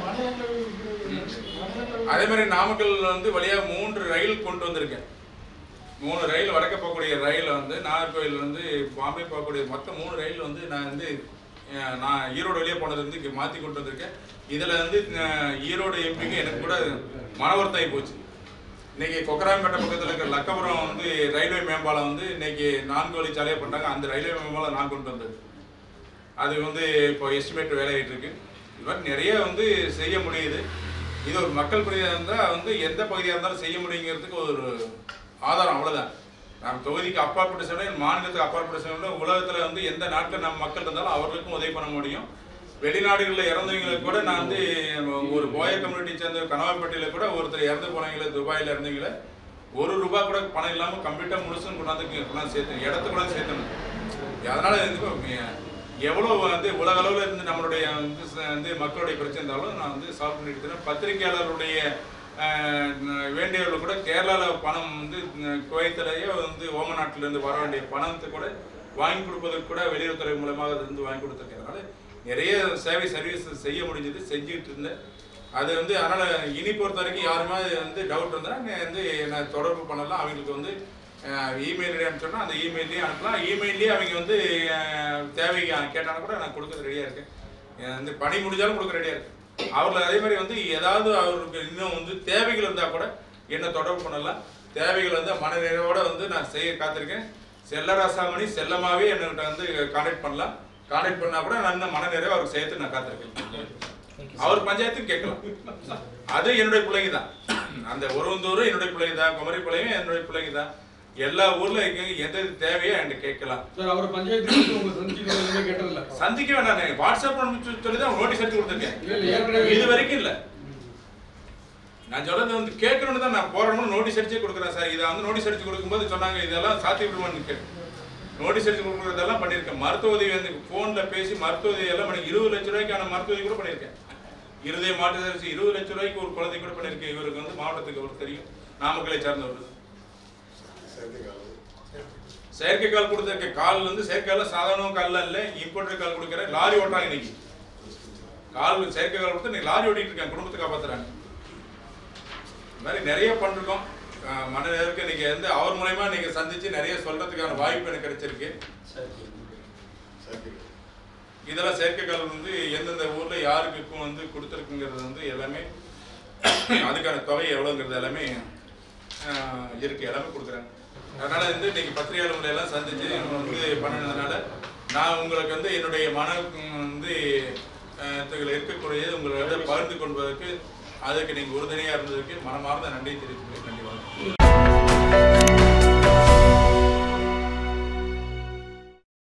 அதே மாதிரி நாமக்கல் வந்து வழியா 3 ரயில் கொண்டு வந்திருக்கேன். 3 ரயில் வடக்க போகக்கூடிய ரயில் வந்து நாகர்கோவில் வந்து பாம்பே போகக்கூடிய மொத்தம் 3 ரயில் வந்து நான் ஈரோடு வெளியே போனது வந்து மாற்றி கொண்டு வந்திருக்கேன். இதில் வந்து ஈரோடு எம்பிக்கு எனக்கு கூட மன வருத்தம் போச்சு. இன்னைக்கு கொக்கராம்பேட்டை பக்கத்தில் இருக்கிற லக்கபுரம் வந்து ரயில்வே மேம்பாலம் வந்து இன்னைக்கு 4 வழிச்சாலையாக பண்ணாங்க. அந்த ரயில்வே மேம்பாலம் நான் கொண்டு வந்தது. அது வந்து இப்போ எஸ்டிமேட் வேலையாகிட்டு இருக்கு. இது மாதிரி நிறைய வந்து செய்ய முடியுது. இது ஒரு மக்கள் பிரதியாக இருந்தால் வந்து எந்த பகுதியாக இருந்தாலும் செய்ய முடியுங்கிறதுக்கு ஒரு ஆதாரம். அவ்வளோதான். நம்ம தொகுதிக்கு அப்பாற்பட்ட செலவு, மாநிலத்துக்கு அப்பாற்பட்ட செலவு, உலகத்தில் வந்து எந்த நாட்டில் நம்ம மக்கள் இருந்தாலும் அவர்களுக்கும் உதவி பண்ண முடியும். வெளிநாடுகளில் இறந்தவங்களுக்கு கூட நான் வந்து ஒரு போயர் கம்யூனிட்டி சேர்ந்த கனவாப்பட்டியில் கூட ஒருத்தர் இறந்து போனவங்கள துபாயில் இறந்தவங்கள ₹1 கூட பணம் இல்லாமல் கம்ப்ளீட்டாக முழுசும் கொண்டாந்து சேர்த்து இடத்த கூட சேர்த்தணும். அதனால் எவ்வளோ வந்து உலக அளவில் இருந்து நம்மளுடைய வந்து மக்களுடைய பிரச்சனை இருந்தாலும் நான் வந்து சால்வ் பண்ணிட்டு இருக்கேன். பத்திரிகையாளருடைய வேண்டியவர்கள் கூட கேரளாவில் பணம் வந்து குவைத்திலேயே வந்து ஓமன் நாட்டிலேருந்து வர வேண்டிய பணத்தை கூட வாங்கி கொடுப்பதற்கு கூட வெளியுறவுத்துறை மூலமாக அது வந்து வாங்கி கொடுத்துருக்கனால நிறைய சர்வீஸ் செய்ய முடிஞ்சது, செஞ்சுட்டு இருந்தேன். அது வந்து அதனால் இனி பொறுத்த வரைக்கும் யாருமே வந்து டவுட் இருந்தால் வந்து என்னை தொடர்பு பண்ணலாம். அவங்களுக்கு வந்து இமெயில் அனுப்பிச்சோன்னா அந்த இமெயிலையும் அனுப்பலாம். இமெயிலே அவங்க வந்து தேவை கேட்டாலும் கூட நான் கொடுக்க ரெடியாக இருக்கேன். வந்து பணி முடிஞ்சாலும் கொடுக்க ரெடியாக இருக்கேன். அவர்கள் அதே மாதிரி வந்து ஏதாவது அவருக்கு இன்னும் வந்து தேவைகள் இருந்தால் கூட என்னை தொடர்பு பண்ணலாம். தேவைகள் வந்து மனநிறைவோடு வந்து நான் செய்ய காத்திருக்கேன். செல்லராசாமணி செல்லமாகவே என்கிட்ட வந்து கான்டாக்ட் பண்ணலாம். கான்டாக்ட் பண்ணால் கூட நான் இன்னும் மனநிறைவு அவருக்கு சேர்த்து நான் காத்திருக்கேன். அவர் பஞ்சாயத்துக்கு கேட்கலாம். அது என்னுடைய பிள்ளைங்க தான். அந்த ஒருவந்தூரும் என்னுடைய பிள்ளைங்க தான், குமரிப்பாளையம் என்னுடைய பிள்ளைங்க தான். எல்லா ஊர்ல எந்த தேவையோ என்கிட்ட கேட்கலாம். சந்திக்க வேண்டாம். வாட்ஸ்அப் சொல்லி தான் நோட்டீஸ் அடிச்சு கொடுத்துருக்கேன். இது வரைக்கும் இல்லை. நான் சொல்றது வந்து கேட்கணும்னு தான் நான் போறேன்னு நோட்டீஸ் அடிச்சே கொடுக்குறேன் சார். இதை வந்து நோட்டீஸ் அடிச்சு கொடுக்கும்போது சொன்னாங்க இதெல்லாம் சாத்தியப்படுமான்னு கேட்டு நோட்டீஸ் அடிச்சு கொடுக்குறதெல்லாம் பண்ணியிருக்கேன். மருத்துவ உதவி வந்து ஃபோனில் பேசி மருத்துவ உதவி எல்லாம் பண்ணி 20 லட்ச ரூபாய்க்கான மருத்துவ உதவி கூட பண்ணியிருக்கேன். இருதய மாற்று சிகிச்சை 20 லட்ச ரூபாய்க்கு ஒரு குழந்தை கூட பண்ணியிருக்கேன். இவருக்கு வந்து மாவட்டத்துக்கு ஒரு தெரியும், நாமக்கலை சார்ந்தவர். செயற்கை கால் கொடுத்துருக்க கால் வந்து செயற்கை சாதாரண கால்ல இல்லை, இம்போர்ட்டட் கால் கொடுக்குறேன். லாரி ஓட்டுறாங்க இன்னைக்கு. கால் செயற்கை கால் கொடுத்து இன்னைக்கு லாரி ஓட்டிட்டு இருக்காங்க, குடும்பத்தை காப்பாத்துறாங்க. இந்த மாதிரி நிறைய பண்ணிருக்கோம். மனநிலைக்கு இன்னைக்கு வந்து அவர் மூலயமா நீங்க சந்திச்சு நிறைய சொல்றதுக்கான வாய்ப்பு எனக்கு கிடைச்சிருக்கு. இதெல்லாம் செயற்கை கால் வந்து எந்தெந்த ஊர்ல யாருக்கு வந்து கொடுத்துருக்குங்கிறது வந்து எல்லாமே அதுக்கான தொகை எவ்வளோங்கிறது எல்லாமே இருக்கு, எல்லாமே கொடுக்குறாங்க. அதனால வந்து இன்னைக்கு பத்திரிகையாளர்களை எல்லாம் சந்திச்சு வந்து பண்ணினதுனால நான் உங்களுக்கு வந்து என்னுடைய மன வந்து இருக்கக்கூடிய உங்களை பகிர்ந்து கொள்வதற்கு அதுக்கு நீங்க உறுதுணையா இருந்ததுக்கு மனமார்ந்த நன்றி தெரிவித்துக்கிறேன். நன்றி.